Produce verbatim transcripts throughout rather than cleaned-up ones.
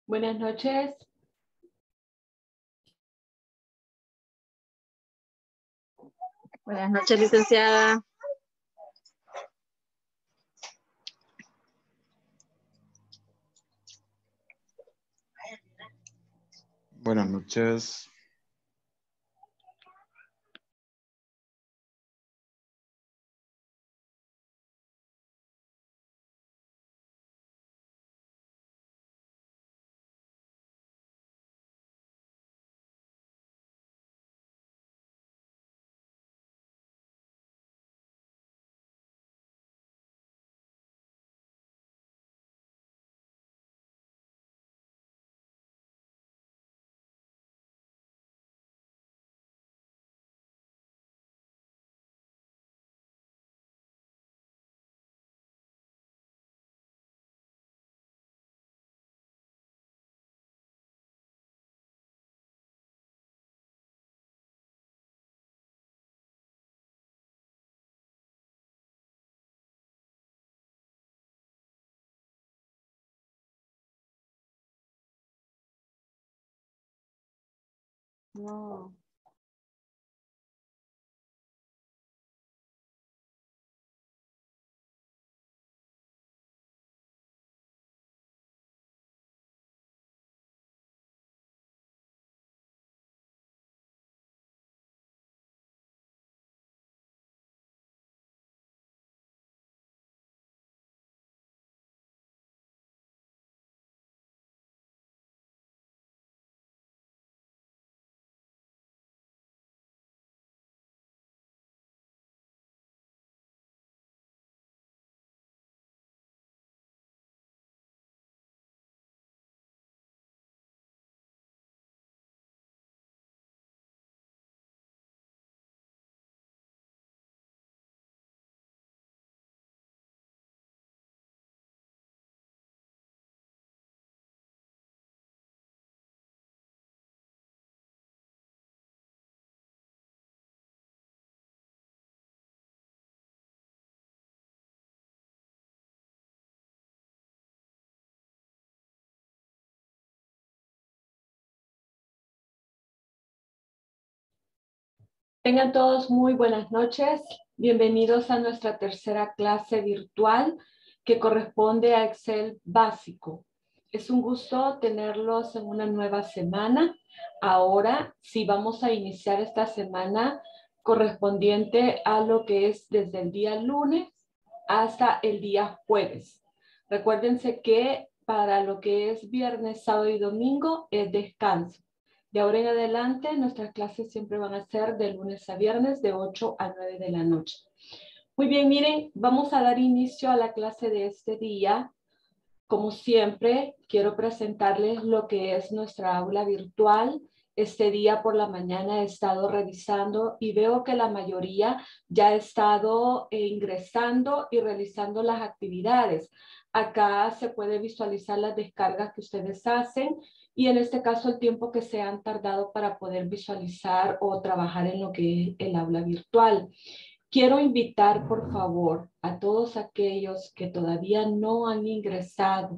Buenas noches. Buenas noches, licenciada. Buenas noches. No. Tengan todos muy buenas noches. Bienvenidos a nuestra tercera clase virtual que corresponde a Excel básico. Es un gusto tenerlos en una nueva semana. Ahora sí vamos a iniciar esta semana correspondiente a lo que es desde el día lunes hasta el día jueves. Recuérdense que para lo que es viernes, sábado y domingo es descanso. De ahora en adelante, nuestras clases siempre van a ser de lunes a viernes de ocho a nueve de la noche. Muy bien, miren, vamos a dar inicio a la clase de este día. Como siempre, quiero presentarles lo que es nuestra aula virtual. Este día por la mañana he estado revisando y veo que la mayoría ya ha estado eh, ingresando y realizando las actividades. Acá se puede visualizar las descargas que ustedes hacen y en este caso el tiempo que se han tardado para poder visualizar o trabajar en lo que es el aula virtual. Quiero invitar, por favor, a todos aquellos que todavía no han ingresado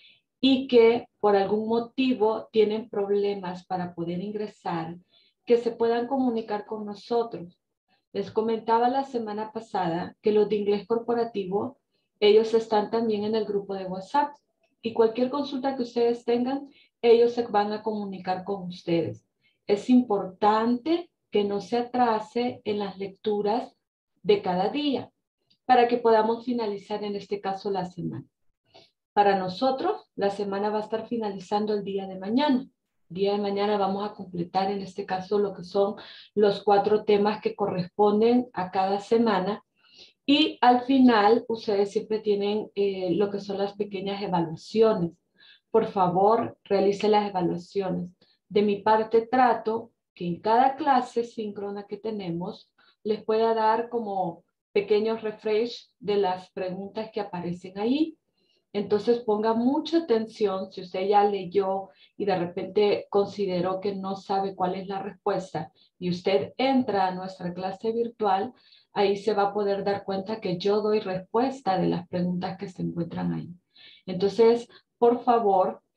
y que por algún motivo tienen problemas para poder ingresar, que se puedan comunicar con nosotros. Les comentaba la semana pasada que los de inglés corporativo, ellos están también en el grupo de WhatsApp y cualquier consulta que ustedes tengan, ellos se van a comunicar con ustedes. Es importante que no se atrase en las lecturas de cada día para que podamos finalizar en este caso la semana. Para nosotros, la semana va a estar finalizando el día de mañana. El día de mañana vamos a completar en este caso lo que son los cuatro temas que corresponden a cada semana. Y al final, ustedes siempre tienen eh, lo que son las pequeñas evaluaciones. Por favor, realicen las evaluaciones. De mi parte, trato que en cada clase síncrona que tenemos, les pueda dar como pequeños refresh de las preguntas que aparecen ahí. Entonces ponga mucha atención si usted ya leyó y de repente consideró que no sabe cuál es la respuesta y usted entra a nuestra clase virtual, ahí se va a poder dar cuenta que yo doy respuesta de las preguntas que se encuentran ahí. Entonces, por favor,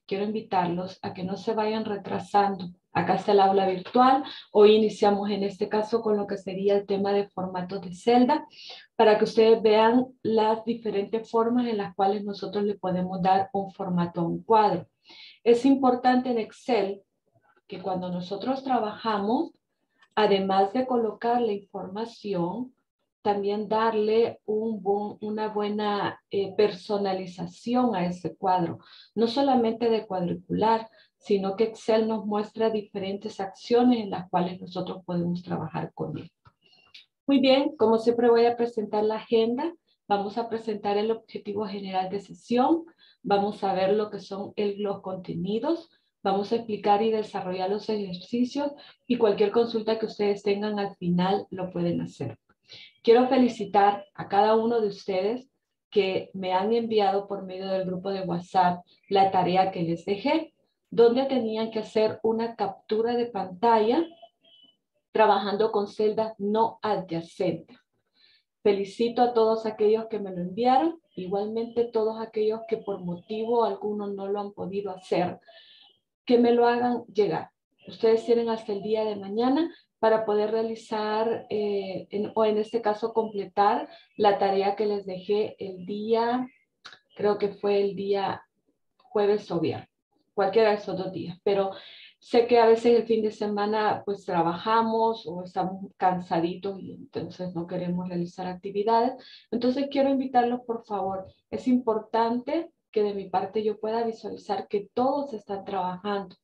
quiero invitarlos a que no se vayan retrasando. Acá está el aula virtual. Hoy iniciamos en este caso con lo que sería el tema de formatos de celda, para que ustedes vean las diferentes formas en las cuales nosotros le podemos dar un formato a un cuadro. Es importante en Excel que cuando nosotros trabajamos, además de colocar la información, también darle un buen, una buena eh, personalización a ese cuadro. No solamente de cuadricular, sino que Excel nos muestra diferentes acciones en las cuales nosotros podemos trabajar con él. Muy bien, como siempre voy a presentar la agenda. Vamos a presentar el objetivo general de sesión. Vamos a ver lo que son el, los contenidos. Vamos a explicar y desarrollar los ejercicios y cualquier consulta que ustedes tengan al final lo pueden hacer. Quiero felicitar a cada uno de ustedes que me han enviado por medio del grupo de WhatsApp la tarea que les dejé, donde tenían que hacer una captura de pantalla trabajando con celdas no adyacentes. Felicito a todos aquellos que me lo enviaron, igualmente todos aquellos que por motivo alguno no lo han podido hacer, que me lo hagan llegar. Ustedes tienen hasta el día de mañana para poder realizar, eh, en, o en este caso completar la tarea que les dejé el día, creo que fue el día jueves o viernes, cualquiera de esos dos días, pero sé que a veces el fin de semana pues trabajamos o estamos cansaditos y entonces no queremos realizar actividades. Entonces quiero invitarlos, por favor. Es importante que de mi parte yo pueda visualizar que todos están trabajando.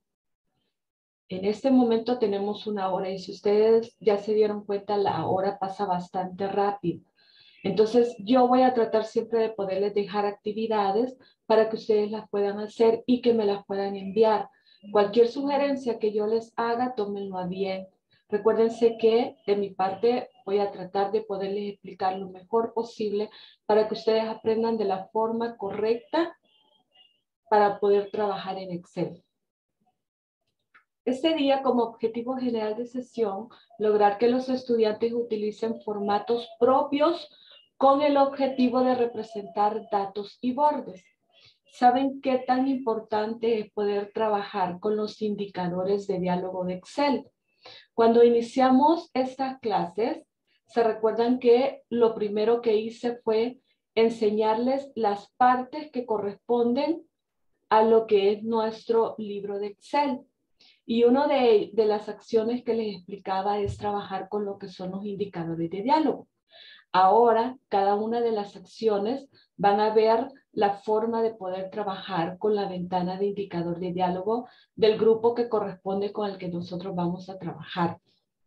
En este momento tenemos una hora y si ustedes ya se dieron cuenta, la hora pasa bastante rápido. Entonces yo voy a tratar siempre de poderles dejar actividades para que ustedes las puedan hacer y que me las puedan enviar. Cualquier sugerencia que yo les haga, tómenlo a bien. Recuérdense que de mi parte voy a tratar de poderles explicar lo mejor posible para que ustedes aprendan de la forma correcta para poder trabajar en Excel. Este día, como objetivo general de sesión, lograr que los estudiantes utilicen formatos propios con el objetivo de representar datos y bordes. ¿Saben qué tan importante es poder trabajar con los indicadores de diálogo de Excel? Cuando iniciamos estas clases, se recuerdan que lo primero que hice fue enseñarles las partes que corresponden a lo que es nuestro libro de Excel. Y una de, de las acciones que les explicaba es trabajar con lo que son los indicadores de diálogo. Ahora, cada una de las acciones van a ver la forma de poder trabajar con la ventana de indicador de diálogo del grupo que corresponde con el que nosotros vamos a trabajar.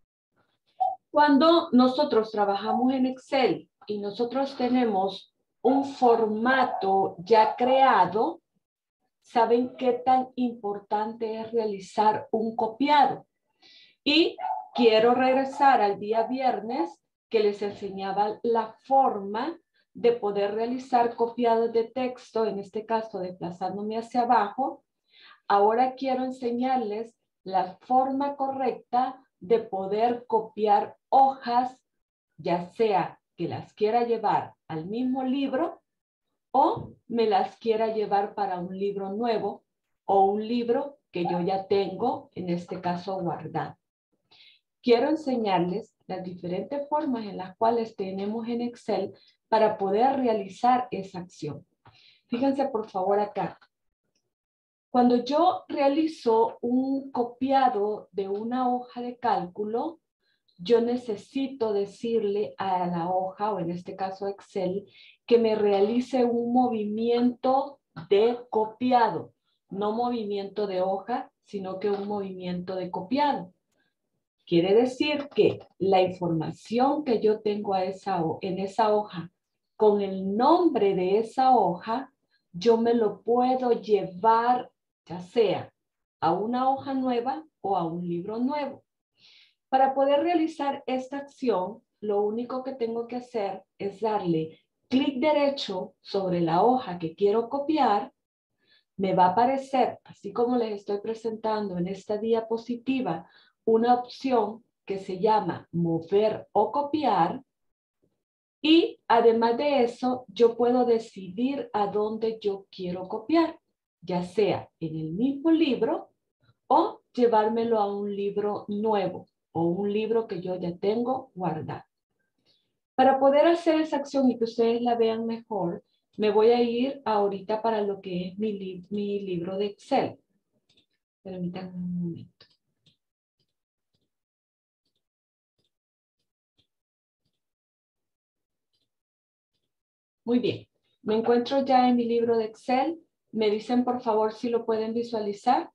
Cuando nosotros trabajamos en Excel y nosotros tenemos un formato ya creado, ¿saben qué tan importante es realizar un copiado? Y quiero regresar al día viernes que les enseñaba la forma de poder realizar copiados de texto, en este caso desplazándome hacia abajo. Ahora quiero enseñarles la forma correcta de poder copiar hojas, ya sea que las quiera llevar al mismo libro o me las quiera llevar para un libro nuevo o un libro que yo ya tengo, en este caso, guardado. Quiero enseñarles las diferentes formas en las cuales tenemos en Excel para poder realizar esa acción. Fíjense por favor acá. Cuando yo realizo un copiado de una hoja de cálculo, yo necesito decirle a la hoja, o en este caso Excel, que me realice un movimiento de copiado. No movimiento de hoja, sino que un movimiento de copiado. Quiere decir que la información que yo tengo a esa, en esa hoja, con el nombre de esa hoja, yo me lo puedo llevar, ya sea a una hoja nueva o a un libro nuevo. Para poder realizar esta acción, lo único que tengo que hacer es darle clic derecho sobre la hoja que quiero copiar. Me va a aparecer, así como les estoy presentando en esta diapositiva, una opción que se llama mover o copiar. Y además de eso, yo puedo decidir a dónde yo quiero copiar. ya sea en el mismo libro o llevármelo a un libro nuevo o un libro que yo ya tengo guardado. Para poder hacer esa acción y que ustedes la vean mejor, me voy a ir ahorita para lo que es mi, li mi libro de Excel. Permítanme un momento. Muy bien. Me encuentro ya en mi libro de Excel. Me dicen, por favor, si lo pueden visualizar.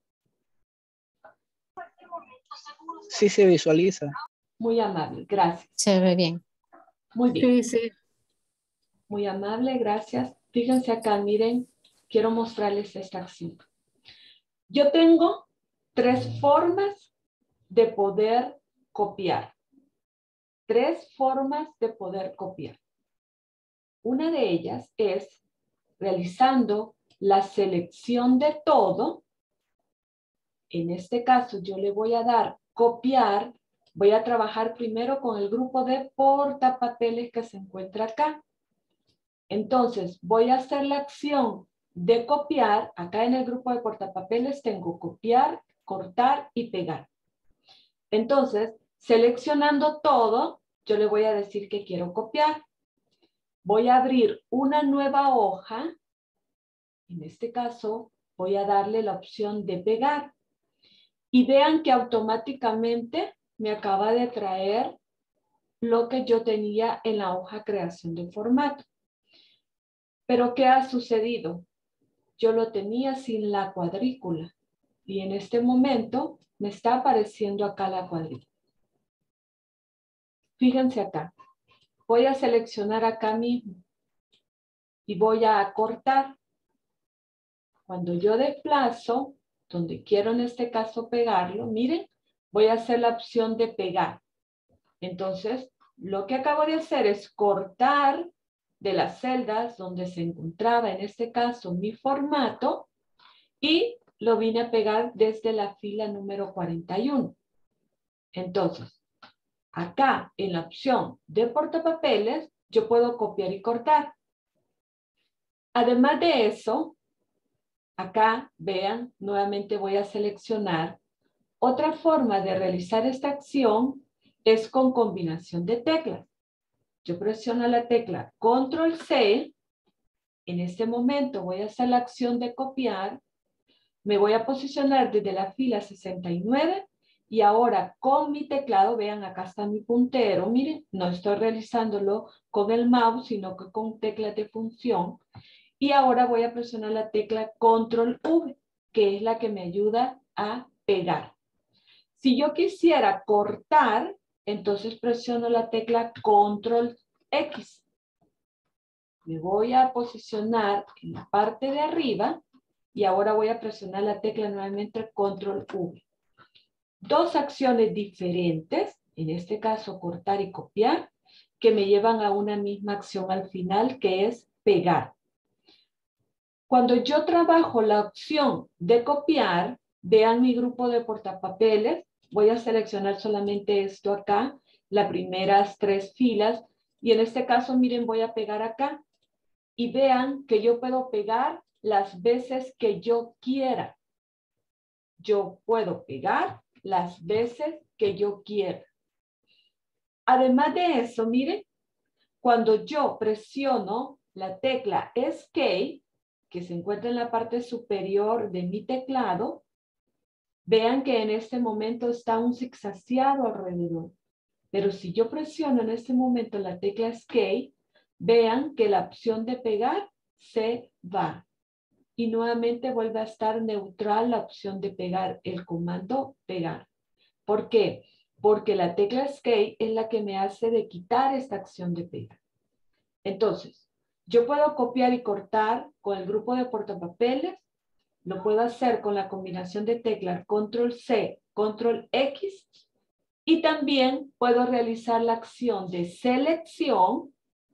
Sí se visualiza. Muy amable, gracias. Se ve bien. Muy bien. Sí, sí. Muy amable, gracias. Fíjense acá, miren, quiero mostrarles esta acción. Yo tengo tres formas de poder copiar. Tres formas de poder copiar. Una de ellas es realizando la selección de todo. En este caso, yo le voy a dar copiar. Voy a trabajar primero con el grupo de portapapeles que se encuentra acá. Entonces, voy a hacer la acción de copiar. Acá en el grupo de portapapeles tengo copiar, cortar y pegar. Entonces, seleccionando todo, yo le voy a decir que quiero copiar. Voy a abrir una nueva hoja. En este caso, voy a darle la opción de pegar. Y vean que automáticamente me acaba de traer lo que yo tenía en la hoja creación de formato. Pero ¿qué ha sucedido? Yo lo tenía sin la cuadrícula. Y en este momento me está apareciendo acá la cuadrícula. Fíjense acá. Voy a seleccionar acá mismo. Y voy a cortar. Cuando yo desplazo, donde quiero en este caso pegarlo, miren, voy a hacer la opción de pegar. Entonces, lo que acabo de hacer es cortar de las celdas donde se encontraba en este caso mi formato y lo vine a pegar desde la fila número cuarenta y uno. Entonces, acá en la opción de portapapeles, yo puedo copiar y cortar. Además de eso, acá, vean, nuevamente voy a seleccionar. Otra forma de realizar esta acción es con combinación de teclas. Yo presiono la tecla control ce. En este momento voy a hacer la acción de copiar. Me voy a posicionar desde la fila sesenta y nueve. Y ahora con mi teclado, vean, acá está mi puntero. Miren, no estoy realizándolo con el mouse, sino que con teclas de función. Y ahora voy a presionar la tecla control ve, que es la que me ayuda a pegar. Si yo quisiera cortar, entonces presiono la tecla control equis. Me voy a posicionar en la parte de arriba y ahora voy a presionar la tecla nuevamente control ve. Dos acciones diferentes, en este caso cortar y copiar, que me llevan a una misma acción al final, que es pegar. Cuando yo trabajo la opción de copiar, vean mi grupo de portapapeles, voy a seleccionar solamente esto acá, las primeras tres filas, y en este caso, miren, voy a pegar acá, y vean que yo puedo pegar las veces que yo quiera. Yo puedo pegar las veces que yo quiera. Además de eso, miren, cuando yo presiono la tecla Escape, que se encuentra en la parte superior de mi teclado, vean que en este momento está un zigzagueado alrededor. Pero si yo presiono en este momento la tecla Escape, vean que la opción de pegar se va. Y nuevamente vuelve a estar neutral la opción de pegar, el comando pegar. ¿Por qué? Porque la tecla Escape es la que me hace de quitar esta acción de pegar. Entonces, yo puedo copiar y cortar con el grupo de portapapeles. Lo puedo hacer con la combinación de teclas control ce, control equis. Y también puedo realizar la acción de selección,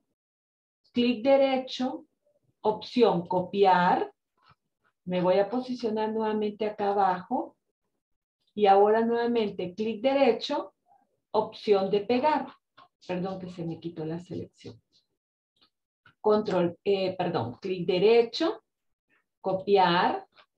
clic derecho, opción copiar. Me voy a posicionar nuevamente acá abajo. Y ahora nuevamente clic derecho, opción de pegar. Perdón que se me quitó la selección. Control, eh, perdón, clic derecho, copiar,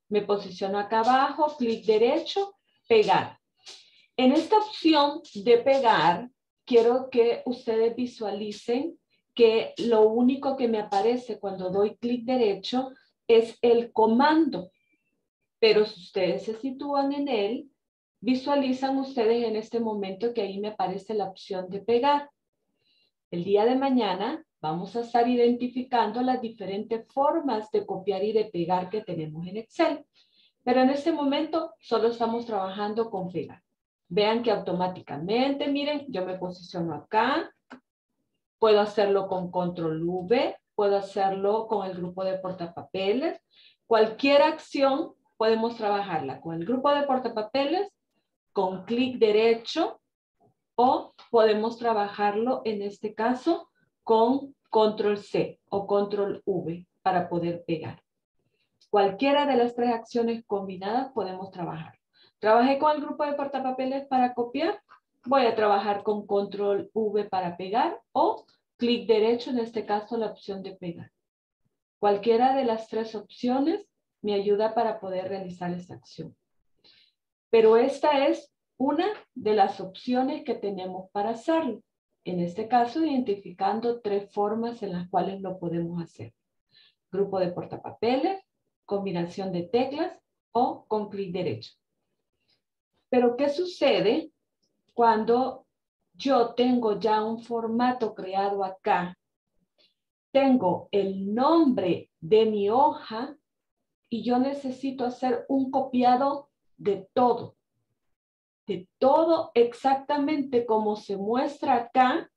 Me posiciono acá abajo, clic derecho, pegar. En esta opción de pegar, quiero que ustedes visualicen que lo único que me aparece cuando doy clic derecho es el comando. Pero si ustedes se sitúan en él, visualizan ustedes en este momento que ahí me aparece la opción de pegar. El día de mañana vamos a estar identificando las diferentes formas de copiar y de pegar que tenemos en Excel. Pero en este momento solo estamos trabajando con pegar. Vean que automáticamente, miren, yo me posiciono acá. Puedo hacerlo con control V, puedo hacerlo con el grupo de portapapeles. Cualquier acción podemos trabajarla con el grupo de portapapeles, con clic derecho, o podemos trabajarlo en este caso con control C o control V para poder pegar. Cualquiera de las tres acciones combinadas podemos trabajar. Trabajé con el grupo de portapapeles para copiar. Voy a trabajar con control V para pegar o clic derecho, en este caso la opción de pegar. Cualquiera de las tres opciones me ayuda para poder realizar esta acción. Pero esta es una de las opciones que tenemos para hacerlo. En este caso, identificando tres formas en las cuales lo podemos hacer. Grupo de portapapeles, combinación de teclas o con clic derecho. Pero ¿qué sucede cuando yo tengo ya un formato creado acá? Tengo el nombre de mi hoja y yo necesito hacer un copiado de todo. De todo exactamente como se muestra acá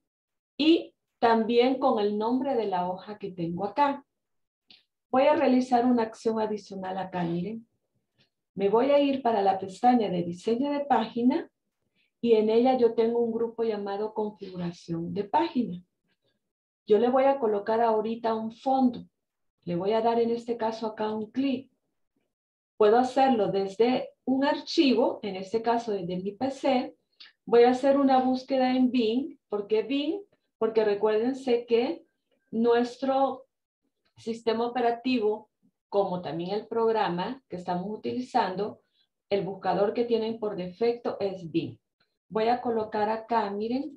y también con el nombre de la hoja que tengo acá. Voy a realizar una acción adicional acá, miren. Me voy a ir para la pestaña de diseño de página y en ella yo tengo un grupo llamado configuración de página. Yo le voy a colocar ahorita un fondo. Le voy a dar en este caso acá un clic. Puedo hacerlo desde un archivo, en este caso desde mi P C. Voy a hacer una búsqueda en Bing. ¿Por qué Bing? Porque recuérdense que nuestro sistema operativo, como también el programa que estamos utilizando, el buscador que tienen por defecto es Bing. Voy a colocar acá, miren,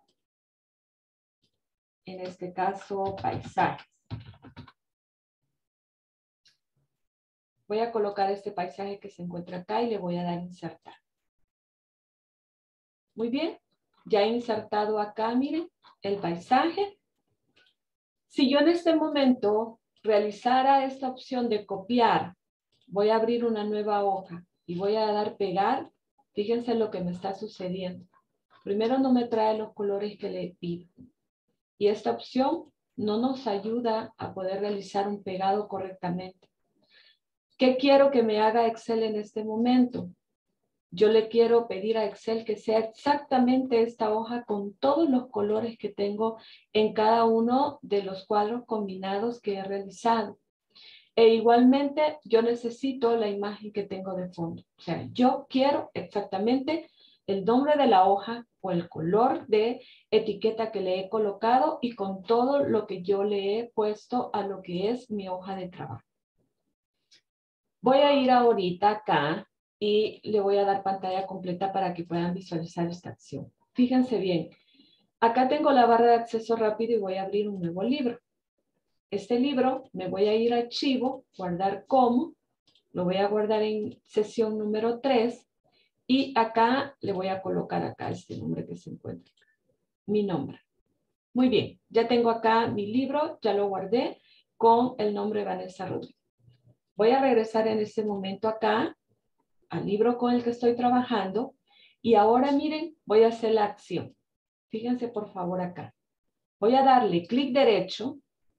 en este caso, paisajes. Voy a colocar este paisaje que se encuentra acá y le voy a dar insertar. Muy bien, ya he insertado acá, miren, el paisaje. Si yo en este momento realizara esta opción de copiar, voy a abrir una nueva hoja y voy a dar pegar. Fíjense lo que me está sucediendo. Primero no me trae los colores que le pido. Y esta opción no nos ayuda a poder realizar un pegado correctamente. ¿Qué quiero que me haga Excel en este momento? Yo le quiero pedir a Excel que sea exactamente esta hoja con todos los colores que tengo en cada uno de los cuadros combinados que he realizado. E igualmente yo necesito la imagen que tengo de fondo. O sea, yo quiero exactamente el nombre de la hoja o el color de etiqueta que le he colocado y con todo lo que yo le he puesto a lo que es mi hoja de trabajo. Voy a ir ahorita acá y le voy a dar pantalla completa para que puedan visualizar esta acción. Fíjense bien, acá tengo la barra de acceso rápido y voy a abrir un nuevo libro. Este libro me voy a ir a archivo, guardar como, lo voy a guardar en sesión número tres y acá le voy a colocar acá este nombre que se encuentra, mi nombre. Muy bien, ya tengo acá mi libro, ya lo guardé con el nombre Vanessa Rodríguez. Voy a regresar en este momento acá al libro con el que estoy trabajando y ahora miren, voy a hacer la acción. Fíjense por favor acá. Voy a darle clic derecho.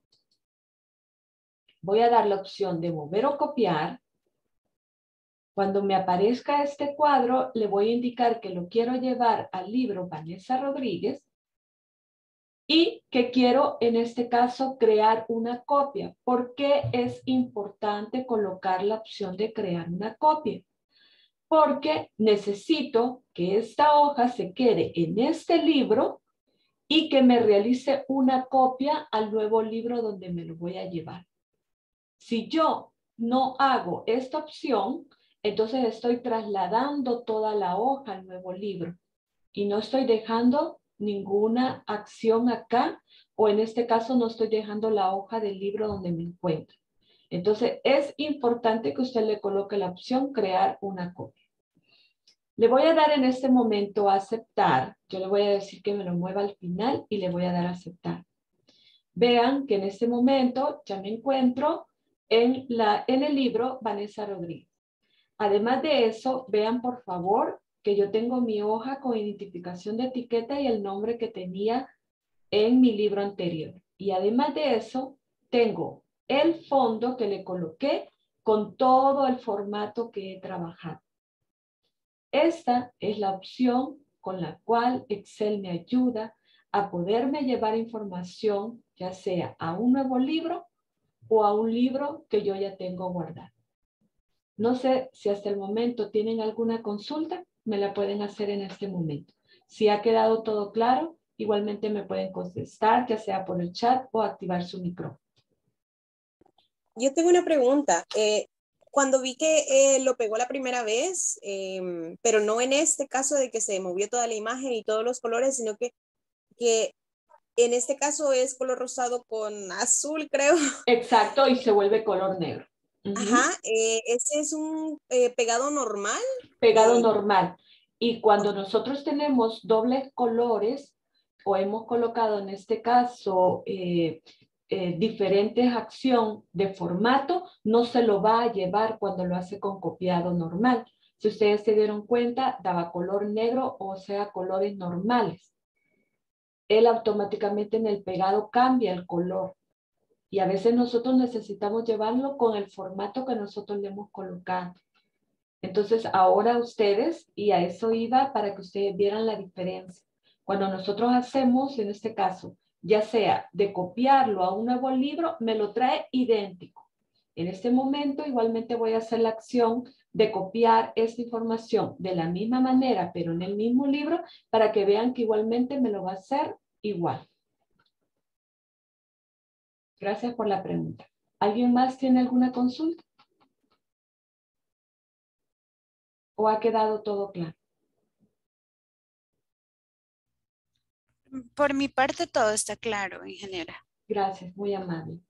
Voy a dar la opción de mover o copiar. Cuando me aparezca este cuadro, le voy a indicar que lo quiero llevar al libro Vanessa Rodríguez y que quiero, en este caso, crear una copia. ¿Por qué es importante colocar la opción de crear una copia? Porque necesito que esta hoja se quede en este libro y que me realice una copia al nuevo libro donde me lo voy a llevar. Si yo no hago esta opción, entonces estoy trasladando toda la hoja al nuevo libro y no estoy dejando ninguna acción acá, o en este caso no estoy dejando la hoja del libro donde me encuentro. Entonces es importante que usted le coloque la opción crear una copia. Le voy a dar en este momento a aceptar. Yo le voy a decir que me lo mueva al final y le voy a dar a aceptar. Vean que en este momento ya me encuentro en, la, en el libro Vanessa Rodríguez. Además de eso, vean por favor que yo tengo mi hoja con identificación de etiqueta y el nombre que tenía en mi libro anterior. Y además de eso, tengo el fondo que le coloqué con todo el formato que he trabajado. Esta es la opción con la cual Excel me ayuda a poderme llevar información, ya sea a un nuevo libro o a un libro que yo ya tengo guardado. No sé si hasta el momento tienen alguna consulta, me la pueden hacer en este momento. Si ha quedado todo claro, igualmente me pueden contestar, ya sea por el chat o activar su micrófono. Yo tengo una pregunta. Eh, cuando vi que eh, lo pegó la primera vez, eh, pero no en este caso de que se movió toda la imagen y todos los colores, sino que, que en este caso es color rosado con azul, creo. Exacto, y se vuelve color negro. Uh-huh. Ajá, eh, ese es un eh, pegado normal. Pegado eh, normal. Y cuando nosotros tenemos dobles colores, o hemos colocado en este caso eh, eh, diferentes acción de formato, no se lo va a llevar cuando lo hace con copiado normal. Si ustedes se dieron cuenta, daba color negro, o sea, colores normales. Él automáticamente en el pegado cambia el color. Y a veces nosotros necesitamos llevarlo con el formato que nosotros le hemos colocado. Entonces, ahora ustedes, y a eso iba para que ustedes vieran la diferencia. Cuando nosotros hacemos, en este caso, ya sea de copiarlo a un nuevo libro, me lo trae idéntico. En este momento, igualmente voy a hacer la acción de copiar esta información de la misma manera, pero en el mismo libro, para que vean que igualmente me lo va a hacer igual. Gracias por la pregunta. ¿Alguien más tiene alguna consulta? ¿O ha quedado todo claro? Por mi parte todo está claro, ingeniera. Gracias, muy amable.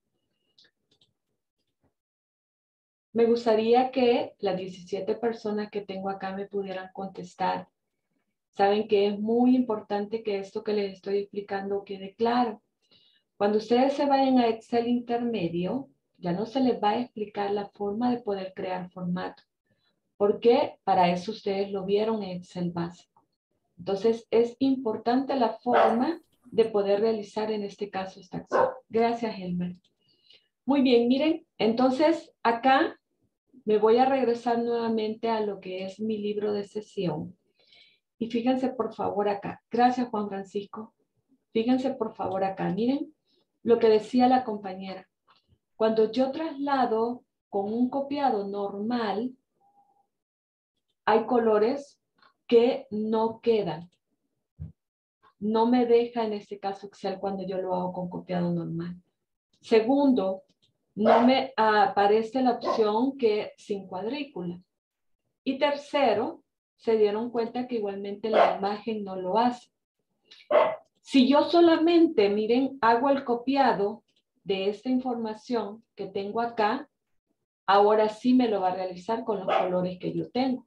Me gustaría que las diecisiete personas que tengo acá me pudieran contestar. Saben que es muy importante que esto que les estoy explicando quede claro. Cuando ustedes se vayan a Excel intermedio, ya no se les va a explicar la forma de poder crear formato. Porque para eso ustedes lo vieron en Excel básico. Entonces, es importante la forma de poder realizar en este caso esta acción. Gracias, Elmer. Muy bien, miren, entonces acá me voy a regresar nuevamente a lo que es mi libro de sesión. Y fíjense por favor acá. Gracias, Juan Francisco. Fíjense por favor acá. Miren lo que decía la compañera. Cuando yo traslado con un copiado normal, hay colores que no quedan. No me deja en este caso Excel cuando yo lo hago con copiado normal. Segundo, no me aparece la opción que sin cuadrícula. Y tercero, se dieron cuenta que igualmente la imagen no lo hace. Si yo solamente, miren, hago el copiado de esta información que tengo acá, ahora sí me lo va a realizar con los colores que yo tengo.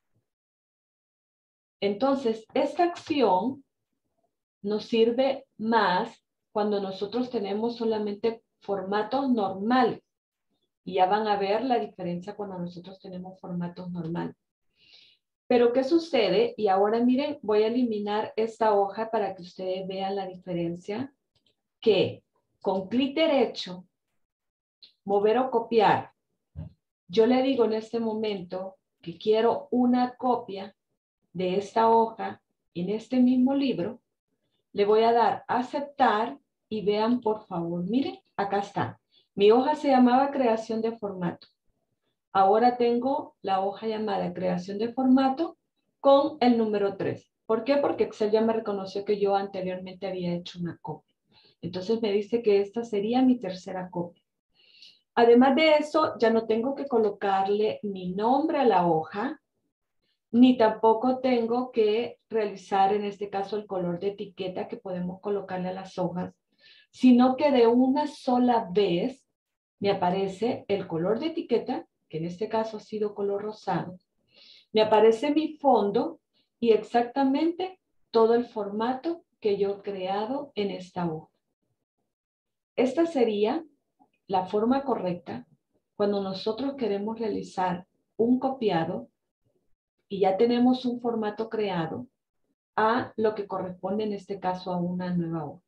Entonces, esta acción nos sirve más cuando nosotros tenemos solamente formatos normales. Y ya van a ver la diferencia cuando nosotros tenemos formatos normales. Pero ¿qué sucede? Y ahora miren, voy a eliminar esta hoja para que ustedes vean la diferencia. Que con clic derecho, mover o copiar, yo le digo en este momento que quiero una copia de esta hoja en este mismo libro. Le voy a dar a aceptar y vean por favor, miren, acá está. Mi hoja se llamaba creación de formato. Ahora tengo la hoja llamada creación de formato con el número tres. ¿Por qué? Porque Excel ya me reconoció que yo anteriormente había hecho una copia. Entonces me dice que esta sería mi tercera copia. Además de eso, ya no tengo que colocarle ni nombre a la hoja, ni tampoco tengo que realizar en este caso el color de etiqueta que podemos colocarle a las hojas, sino que de una sola vez me aparece el color de etiqueta, que en este caso ha sido color rosado. Me aparece mi fondo y exactamente todo el formato que yo he creado en esta hoja. Esta sería la forma correcta cuando nosotros queremos realizar un copiado y ya tenemos un formato creado a lo que corresponde en este caso a una nueva hoja.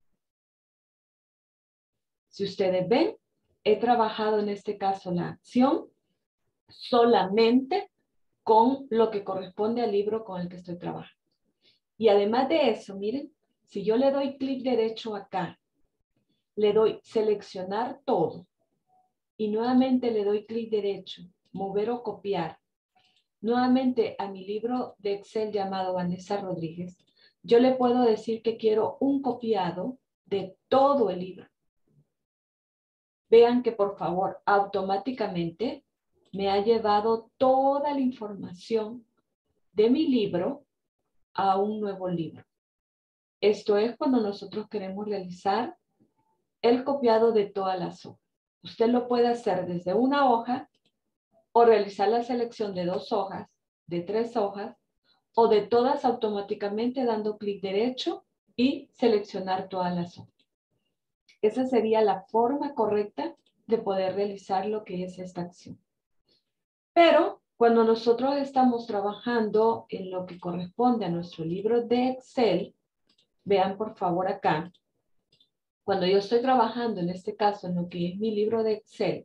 Si ustedes ven, he trabajado en este caso la acción solamente con lo que corresponde al libro con el que estoy trabajando. Y además de eso, miren, si yo le doy clic derecho acá, le doy seleccionar todo y nuevamente le doy clic derecho, mover o copiar, nuevamente a mi libro de Excel llamado Vanessa Rodríguez, yo le puedo decir que quiero un copiado de todo el libro. Vean que por favor automáticamente me ha llevado toda la información de mi libro a un nuevo libro. Esto es cuando nosotros queremos realizar el copiado de todas las hojas. Usted lo puede hacer desde una hoja o realizar la selección de dos hojas, de tres hojas o de todas automáticamente dando clic derecho y seleccionar todas las hojas. Esa sería la forma correcta de poder realizar lo que es esta acción. Pero cuando nosotros estamos trabajando en lo que corresponde a nuestro libro de Excel, vean por favor acá, cuando yo estoy trabajando en este caso en lo que es mi libro de Excel,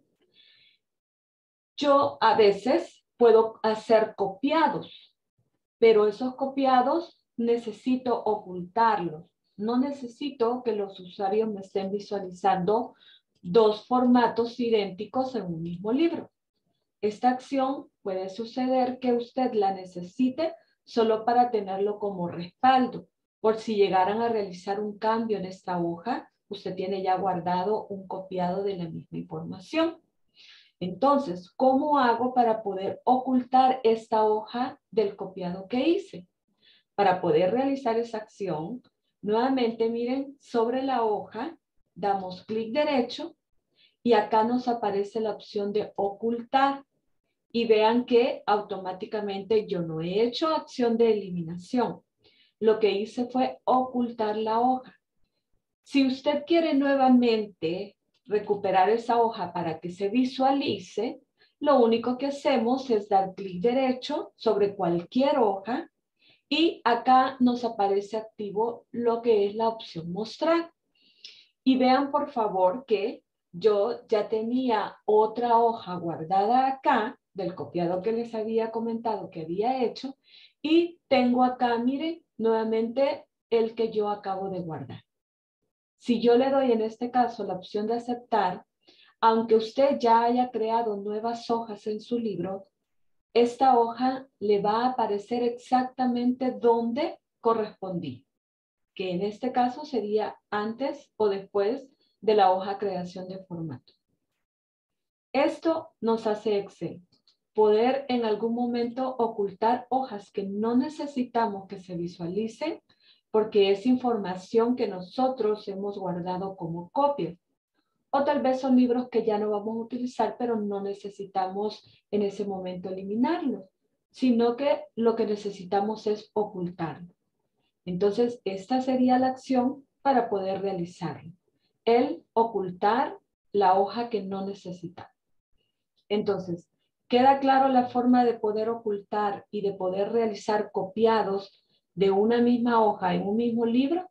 yo a veces puedo hacer copiados, pero esos copiados necesito ocultarlos. No necesito que los usuarios me estén visualizando dos formatos idénticos en un mismo libro. Esta acción puede suceder que usted la necesite solo para tenerlo como respaldo. Por si llegaran a realizar un cambio en esta hoja, usted tiene ya guardado un copiado de la misma información. Entonces, ¿cómo hago para poder ocultar esta hoja del copiado que hice? Para poder realizar esa acción, nuevamente miren, sobre la hoja, damos clic derecho y acá nos aparece la opción de ocultar. Y vean que automáticamente yo no he hecho acción de eliminación. Lo que hice fue ocultar la hoja. Si usted quiere nuevamente recuperar esa hoja para que se visualice, lo único que hacemos es dar clic derecho sobre cualquier hoja y acá nos aparece activo lo que es la opción mostrar. Y vean por favor que yo ya tenía otra hoja guardada acá del copiado que les había comentado que había hecho y tengo acá, miren, nuevamente el que yo acabo de guardar. Si yo le doy en este caso la opción de aceptar, aunque usted ya haya creado nuevas hojas en su libro, esta hoja le va a aparecer exactamente donde correspondía, que en este caso sería antes o después de la hoja creación de formato. Esto nos hace Excel. Poder en algún momento ocultar hojas que no necesitamos que se visualicen porque es información que nosotros hemos guardado como copia. O tal vez son libros que ya no vamos a utilizar, pero no necesitamos en ese momento eliminarlos, sino que lo que necesitamos es ocultarlo. Entonces, esta sería la acción para poder realizarlo. El ocultar la hoja que no necesitamos. Entonces, ¿queda claro la forma de poder ocultar y de poder realizar copiados de una misma hoja en un mismo libro?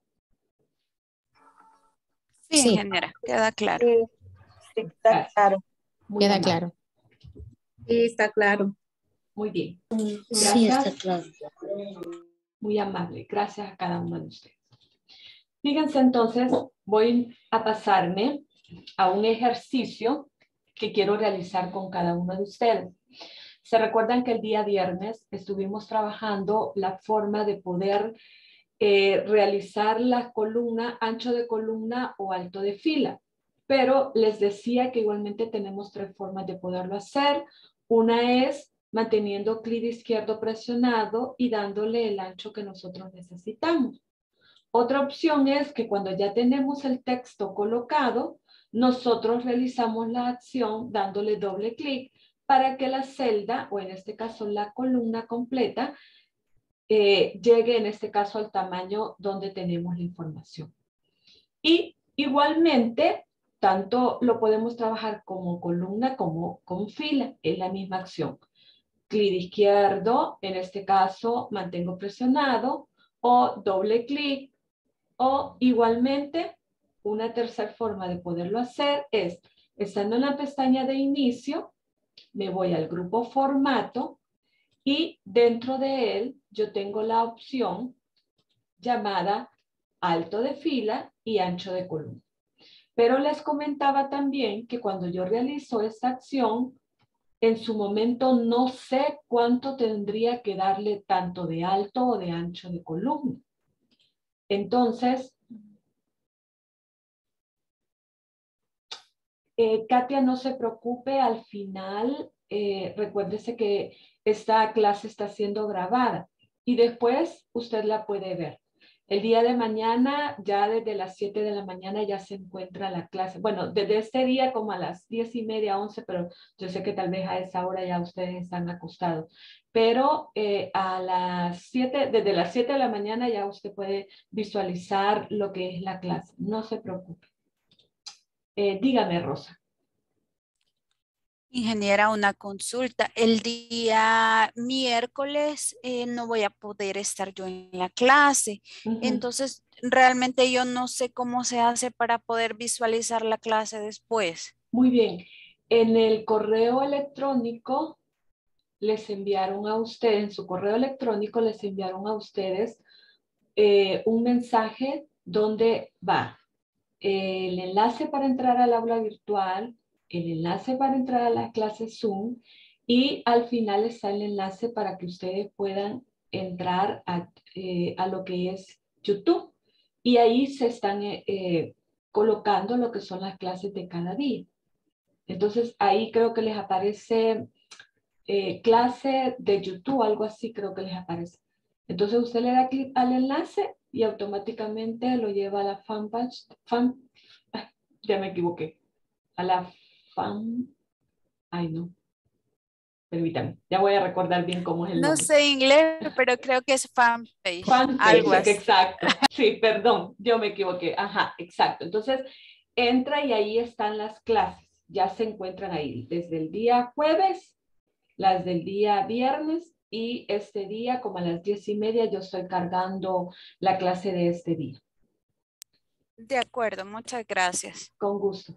Sí, Sí. ingeniera, queda claro. Sí, sí, está Gracias. claro. Muy Queda amable. claro. Sí, está claro. Muy bien. Sí, Gracias. está claro. Muy amable. Gracias a cada uno de ustedes. Fíjense entonces, voy a pasarme a un ejercicio que quiero realizar con cada uno de ustedes. Se recuerdan que el día viernes estuvimos trabajando la forma de poder eh, realizar la columna, ancho de columna o alto de fila. pero les decía que igualmente tenemos tres formas de poderlo hacer. Una es manteniendo clic izquierdo presionado y dándole el ancho que nosotros necesitamos. Otra opción es que cuando ya tenemos el texto colocado, nosotros realizamos la acción dándole doble clic para que la celda, o en este caso la columna completa, eh, llegue en este caso al tamaño donde tenemos la información. Y igualmente, tanto lo podemos trabajar como columna como con fila, es la misma acción. Clic izquierdo, en este caso mantengo presionado, o doble clic, o igualmente una tercera forma de poderlo hacer es, estando en la pestaña de inicio, me voy al grupo formato y dentro de él yo tengo la opción llamada alto de fila y ancho de columna. Pero les comentaba también que cuando yo realizo esta acción, en su momento no sé cuánto tendría que darle tanto de alto o de ancho de columna. Entonces, eh, Katia, no se preocupe, al final, eh, recuérdese que esta clase está siendo grabada y después usted la puede ver. El día de mañana, ya desde las siete de la mañana ya se encuentra la clase. Bueno, desde este día como a las diez y media, once, pero yo sé que tal vez a esa hora ya ustedes están acostados. Pero eh, a las siete, desde las siete de la mañana ya usted puede visualizar lo que es la clase. No se preocupe. Eh, dígame, Rosa. Ingeniera, una consulta. El día miércoles eh, no voy a poder estar yo en la clase. Uh-huh. Entonces, realmente yo no sé cómo se hace para poder visualizar la clase después. Muy bien. En el correo electrónico les enviaron a ustedes, en su correo electrónico les enviaron a ustedes eh, un mensaje donde va eh, el enlace para entrar al aula virtual, el enlace para entrar a la clase Zoom y al final está el enlace para que ustedes puedan entrar a, eh, a lo que es YouTube. Y ahí se están eh, eh, colocando lo que son las clases de cada día. Entonces ahí creo que les aparece eh, clase de YouTube, algo así creo que les aparece. Entonces usted le da clic al enlace y automáticamente lo lleva a la fanpage, fan, ya me equivoqué, a la fan, ay no, permítame, ya voy a recordar bien cómo es el No nombre. sé inglés, pero creo que es fanpage, Fanpage, algo así. exacto, sí, perdón, yo me equivoqué, ajá, exacto. Entonces entra y ahí están las clases, ya se encuentran ahí desde el día jueves, las del día viernes y este día como a las diez y media yo estoy cargando la clase de este día. De acuerdo, muchas gracias. Con gusto.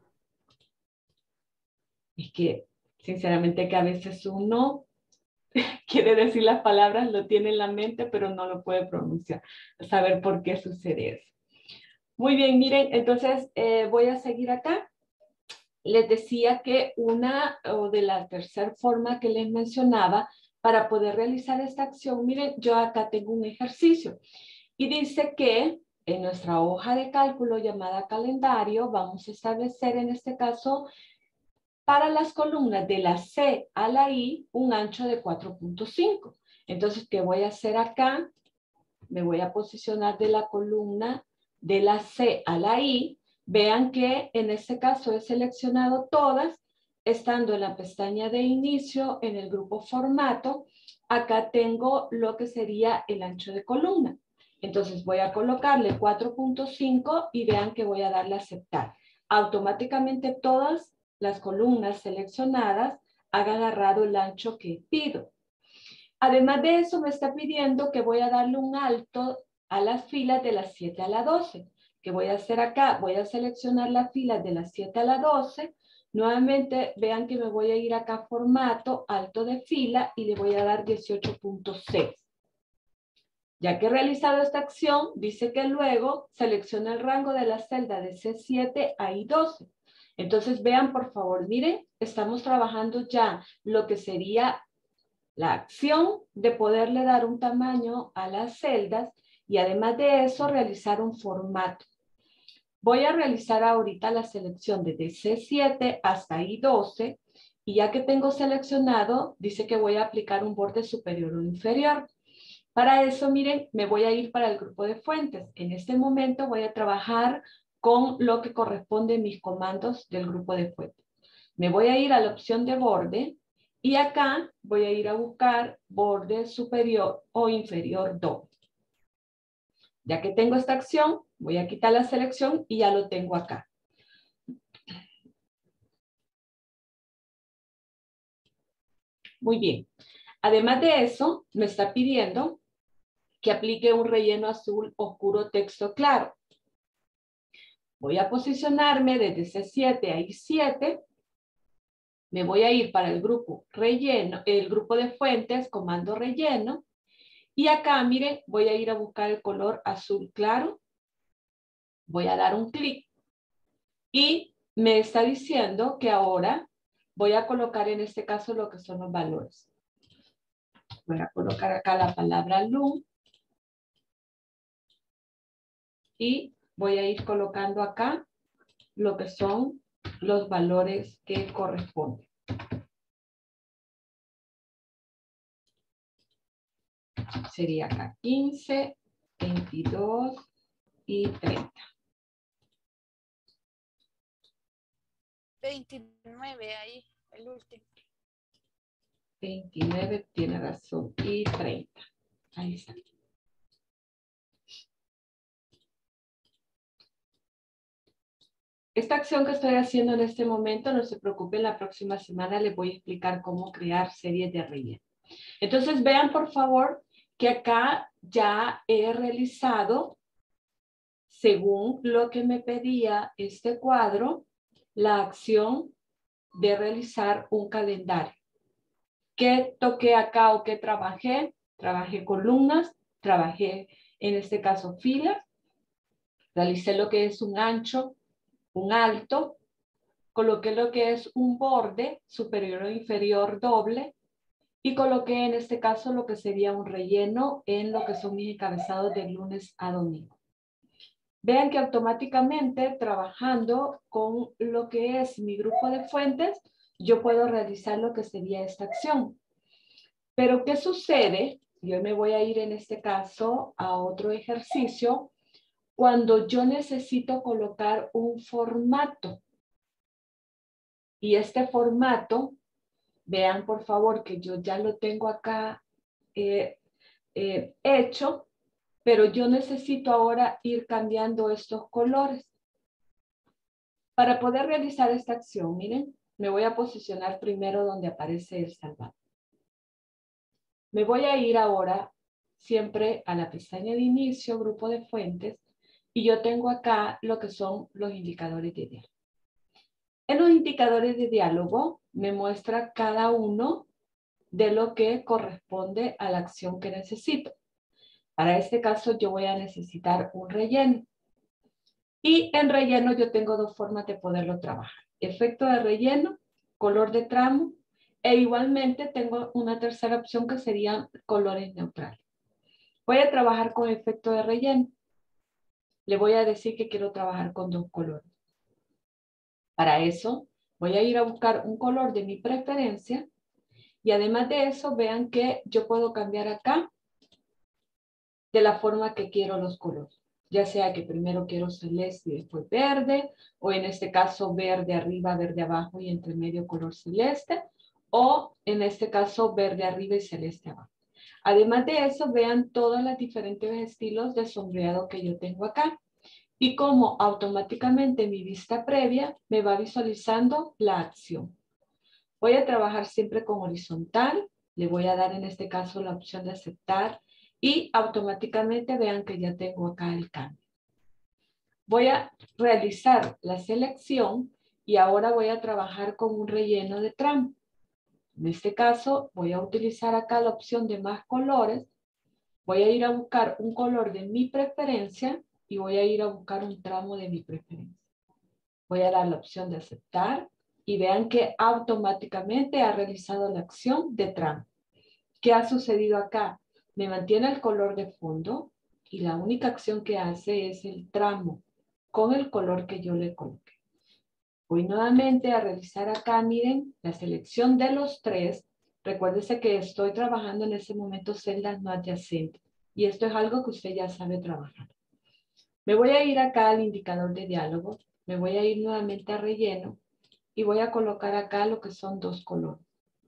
Es que sinceramente que a veces uno quiere decir las palabras, lo tiene en la mente, pero no lo puede pronunciar. Saber por qué sucede eso. Muy bien, miren, entonces eh, voy a seguir acá. Les decía que una o de la tercera forma que les mencionaba para poder realizar esta acción, miren, yo acá tengo un ejercicio y dice que en nuestra hoja de cálculo llamada calendario vamos a establecer en este caso para las columnas de la C a la I un ancho de cuatro punto cinco. Entonces, ¿qué voy a hacer acá? Me voy a posicionar de la columna de la C a la I. Vean que en este caso he seleccionado todas, estando en la pestaña de inicio, en el grupo formato, acá tengo lo que sería el ancho de columna. Entonces voy a colocarle cuatro punto cinco y vean que voy a darle a aceptar. Automáticamente todas las columnas seleccionadas han agarrado el ancho que pido. Además de eso, me está pidiendo que voy a darle un alto a las filas de las siete a la doce. ¿Qué voy a hacer acá? Voy a seleccionar las filas de las siete a la doce. Nuevamente, vean que me voy a ir acá a formato, alto de fila, y le voy a dar dieciocho punto seis. Ya que he realizado esta acción, dice que luego selecciona el rango de la celda de C siete a I doce. Entonces, vean, por favor, miren, estamos trabajando ya lo que sería la acción de poderle dar un tamaño a las celdas y además de eso realizar un formato. Voy a realizar ahorita la selección desde C siete hasta I doce y ya que tengo seleccionado, dice que voy a aplicar un borde superior o inferior. Para eso, miren, me voy a ir para el grupo de fuentes. En este momento voy a trabajar con lo que corresponde a mis comandos del grupo de fuentes. Me voy a ir a la opción de borde y acá voy a ir a buscar borde superior o inferior doble. Ya que tengo esta acción, voy a quitar la selección y ya lo tengo acá. Muy bien. Además de eso, me está pidiendo que aplique un relleno azul oscuro texto claro. Voy a posicionarme desde C siete a I siete. Me voy a ir para el grupo relleno, el grupo de fuentes, comando relleno. Y acá, miren, voy a ir a buscar el color azul claro. Voy a dar un clic. Y me está diciendo que ahora voy a colocar en este caso lo que son los valores. Voy a colocar acá la palabra luz. Y voy a ir colocando acá lo que son los valores que corresponden. Sería acá quince, veintidós y treinta. veintinueve ahí, el último. veintinueve, tiene razón, y treinta. Ahí está. Esta acción que estoy haciendo en este momento, no se preocupen, la próxima semana les voy a explicar cómo crear series de relleno. Entonces vean por favor que acá ya he realizado, según lo que me pedía este cuadro, la acción de realizar un calendario. ¿Qué toqué acá o qué trabajé? Trabajé columnas, trabajé en este caso filas, realicé lo que es un ancho, un alto, coloqué lo que es un borde superior o inferior doble y coloqué en este caso lo que sería un relleno en lo que son mis encabezados de lunes a domingo. Vean que automáticamente trabajando con lo que es mi grupo de fuentes, yo puedo realizar lo que sería esta acción. Pero ¿qué sucede? Yo me voy a ir en este caso a otro ejercicio cuando yo necesito colocar un formato. Y este formato, vean por favor que yo ya lo tengo acá eh, eh, hecho, pero yo necesito ahora ir cambiando estos colores. Para poder realizar esta acción, miren, me voy a posicionar primero donde aparece el salvado. Me voy a ir ahora siempre a la pestaña de inicio, grupo de fuentes, y yo tengo acá lo que son los indicadores de diálogo. En los indicadores de diálogo me muestra cada uno de lo que corresponde a la acción que necesito. Para este caso yo voy a necesitar un relleno. Y en relleno yo tengo dos formas de poderlo trabajar. Efecto de relleno, color de tramo, e igualmente tengo una tercera opción que serían colores neutrales. Voy a trabajar con efecto de relleno. Le voy a decir que quiero trabajar con dos colores. Para eso voy a ir a buscar un color de mi preferencia y además de eso vean que yo puedo cambiar acá de la forma que quiero los colores. Ya sea que primero quiero celeste y después verde, o en este caso verde arriba, verde abajo y entre medio color celeste, o en este caso verde arriba y celeste abajo. Además de eso, vean todos los diferentes estilos de sombreado que yo tengo acá y cómo automáticamente mi vista previa me va visualizando la acción. Voy a trabajar siempre con horizontal, le voy a dar en este caso la opción de aceptar y automáticamente vean que ya tengo acá el cambio. Voy a realizar la selección y ahora voy a trabajar con un relleno de tramo. En este caso voy a utilizar acá la opción de más colores. Voy a ir a buscar un color de mi preferencia y voy a ir a buscar un tramo de mi preferencia. Voy a dar la opción de aceptar y vean que automáticamente ha realizado la acción de tramo. ¿Qué ha sucedido acá? Me mantiene el color de fondo y la única acción que hace es el tramo con el color que yo le coloqué. Voy nuevamente a realizar acá, miren, la selección de los tres. Recuérdese que estoy trabajando en ese momento celdas no adyacentes. Y esto es algo que usted ya sabe trabajar. Me voy a ir acá al indicador de diálogo. Me voy a ir nuevamente a relleno. Y voy a colocar acá lo que son dos colores.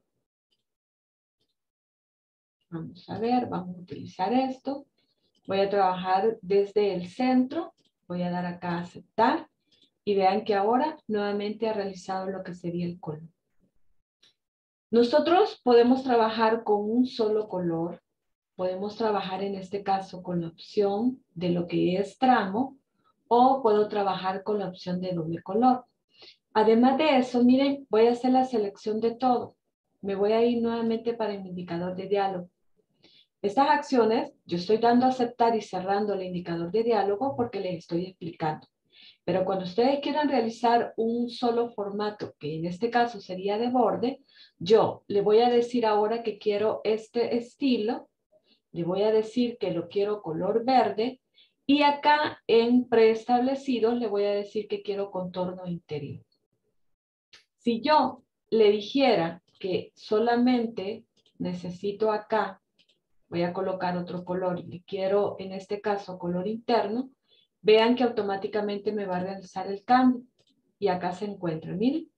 Vamos a ver, vamos a utilizar esto. Voy a trabajar desde el centro. Voy a dar acá a aceptar. Y vean que ahora nuevamente ha realizado lo que sería el color. Nosotros podemos trabajar con un solo color. Podemos trabajar en este caso con la opción de lo que es tramo. O puedo trabajar con la opción de doble color. Además de eso, miren, voy a hacer la selección de todo. Me voy a ir nuevamente para el indicador de diálogo. Estas acciones, yo estoy dando a aceptar y cerrando el indicador de diálogo porque les estoy explicando. Pero cuando ustedes quieran realizar un solo formato, que en este caso sería de borde, yo le voy a decir ahora que quiero este estilo, le voy a decir que lo quiero color verde, y acá en preestablecidos le voy a decir que quiero contorno interior. Si yo le dijera que solamente necesito acá, voy a colocar otro color y quiero en este caso color interno, vean que automáticamente me va a realizar el cambio. Y acá se encuentra, miren.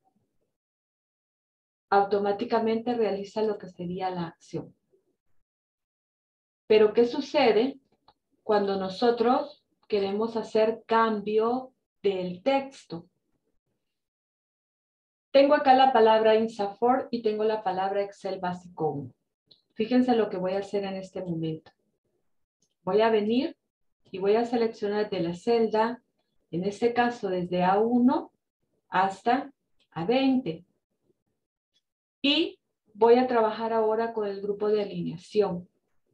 Automáticamente realiza lo que sería la acción. Pero ¿qué sucede cuando nosotros queremos hacer cambio del texto? Tengo acá la palabra INSAFORP y tengo la palabra Excel Básico uno. Fíjense lo que voy a hacer en este momento. Voy a venir y voy a seleccionar de la celda, en este caso desde A uno hasta A veinte. Y voy a trabajar ahora con el grupo de alineación.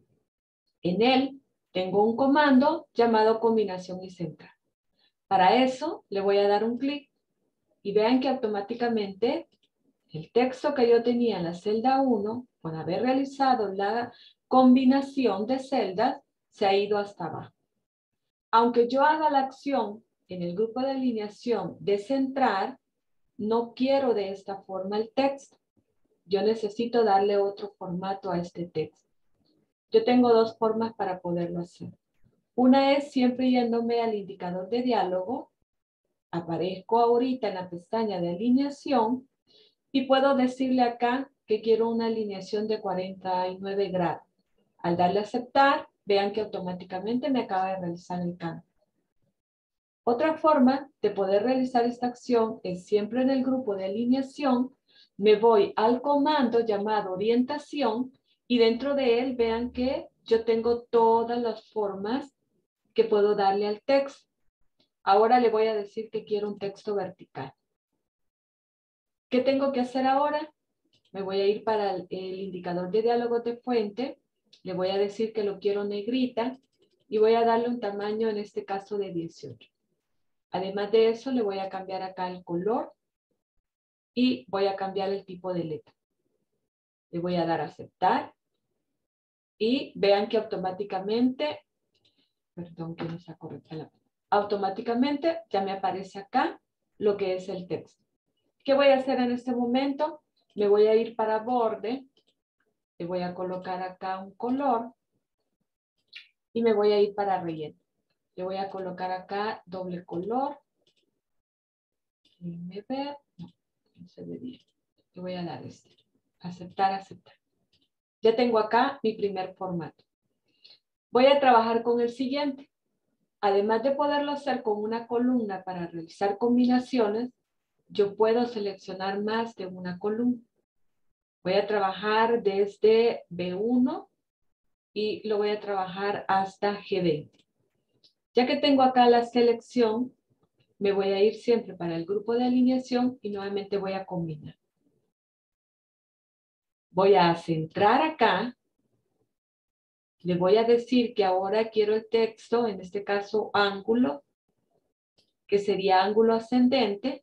En él tengo un comando llamado combinación y central. Para eso le voy a dar un clic y vean que automáticamente el texto que yo tenía en la celda uno, por haber realizado la combinación de celdas, se ha ido hasta abajo. Aunque yo haga la acción en el grupo de alineación de centrar, no quiero de esta forma el texto. Yo necesito darle otro formato a este texto. Yo tengo dos formas para poderlo hacer. Una es siempre yéndome al indicador de diálogo. Aparezco ahorita en la pestaña de alineación y puedo decirle acá que quiero una alineación de cuarenta y nueve grados. Al darle a aceptar, vean que automáticamente me acaba de realizar el cambio. Otra forma de poder realizar esta acción es siempre en el grupo de alineación. Me voy al comando llamado orientación y dentro de él vean que yo tengo todas las formas que puedo darle al texto. Ahora le voy a decir que quiero un texto vertical. ¿Qué tengo que hacer ahora? Me voy a ir para el, el indicador de diálogo de fuente. Le voy a decir que lo quiero negrita y voy a darle un tamaño en este caso de dieciocho. Además de eso, le voy a cambiar acá el color y voy a cambiar el tipo de letra. Le voy a dar a aceptar y vean que automáticamente, perdón que no está correcta la palabra, automáticamente ya me aparece acá lo que es el texto. ¿Qué voy a hacer en este momento? Me voy a ir para borde, le voy a colocar acá un color y me voy a ir para relleno. Le voy a colocar acá doble color. Déjenme ver. No, no se ve bien. Le voy a dar este. Aceptar, aceptar. Ya tengo acá mi primer formato. Voy a trabajar con el siguiente. Además de poderlo hacer con una columna para realizar combinaciones, yo puedo seleccionar más de una columna. Voy a trabajar desde B uno y lo voy a trabajar hasta G veinte. Ya que tengo acá la selección, me voy a ir siempre para el grupo de alineación y nuevamente voy a combinar. Voy a centrar acá. Le voy a decir que ahora quiero el texto, en este caso ángulo, que sería ángulo ascendente.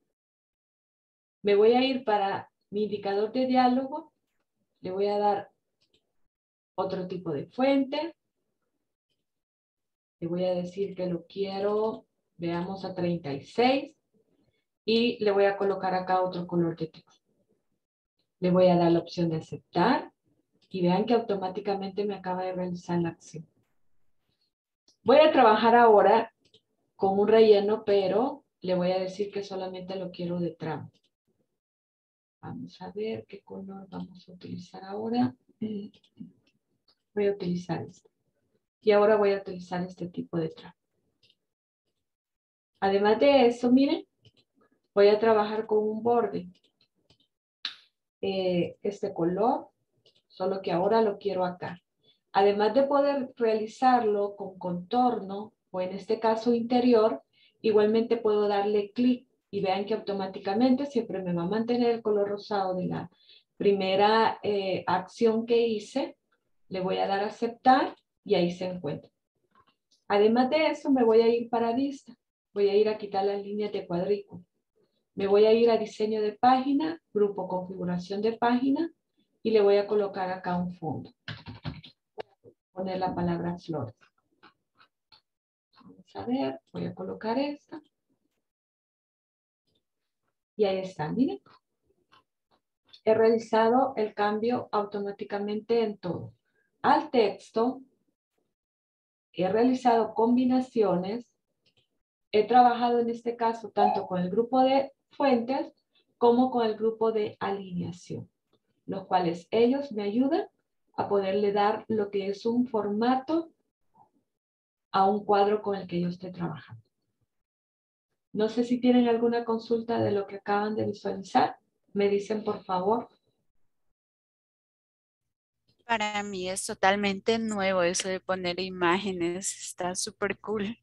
Me voy a ir para mi indicador de diálogo. Le voy a dar otro tipo de fuente. Le voy a decir que lo quiero Veamos a treinta y seis. Y le voy a colocar acá otro color de texto. Le voy a dar la opción de aceptar. Y vean que automáticamente me acaba de realizar la acción. Voy a trabajar ahora con un relleno, pero le voy a decir que solamente lo quiero de tramo. Vamos a ver qué color vamos a utilizar ahora. Voy a utilizar este. Y ahora voy a utilizar este tipo de tramo. Además de eso, miren, voy a trabajar con un borde. Eh, este color, solo que ahora lo quiero acá. Además de poder realizarlo con contorno, o en este caso interior, igualmente puedo darle clic y vean que automáticamente siempre me va a mantener el color rosado de la primera eh, acción que hice. Le voy a dar a aceptar y ahí se encuentra. Además de eso, me voy a ir para vista. Voy a ir a quitar las líneas de cuadrícula. Me voy a ir a diseño de página, grupo configuración de página y le voy a colocar acá un fondo. Poner la palabra flores. Vamos a ver, voy a colocar esta. Y ahí está, miren. He realizado el cambio automáticamente en todo. Al texto, he realizado combinaciones. He trabajado en este caso tanto con el grupo de fuentes como con el grupo de alineación, los cuales ellos me ayudan a poderle dar lo que es un formato a un cuadro con el que yo esté trabajando. No sé si tienen alguna consulta de lo que acaban de visualizar. Me dicen, por favor. Para mí es totalmente nuevo eso de poner imágenes. Está súper cool.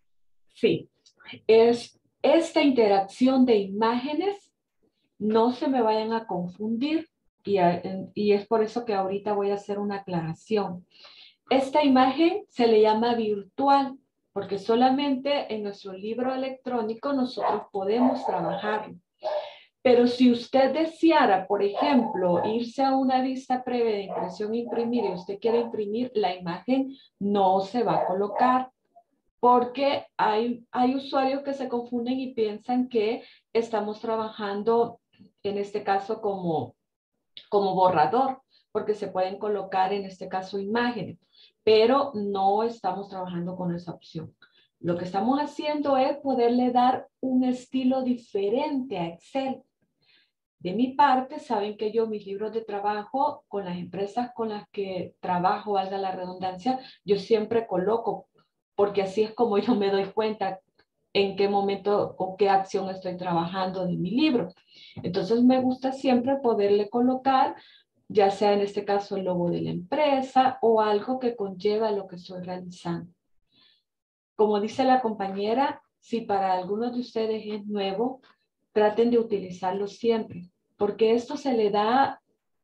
Sí, es esta interacción de imágenes. No se me vayan a confundir y, a, y es por eso que ahorita voy a hacer una aclaración. Esta imagen se le llama virtual porque solamente en nuestro libro electrónico nosotros podemos trabajarlo. Pero si usted deseara, por ejemplo, irse a una vista previa de impresión e imprimir y usted quiere imprimir, la imagen no se va a colocar. Porque hay, hay usuarios que se confunden y piensan que estamos trabajando, en este caso, como, como borrador, porque se pueden colocar, en este caso, imágenes, pero no estamos trabajando con esa opción. Lo que estamos haciendo es poderle dar un estilo diferente a Excel. De mi parte, saben que yo mis libros de trabajo con las empresas con las que trabajo, valga la redundancia, yo siempre coloco, porque así es como yo me doy cuenta en qué momento o qué acción estoy trabajando de mi libro. Entonces me gusta siempre poderle colocar, ya sea en este caso el logo de la empresa o algo que conlleva lo que estoy realizando. Como dice la compañera, si para algunos de ustedes es nuevo, traten de utilizarlo siempre, porque esto se le da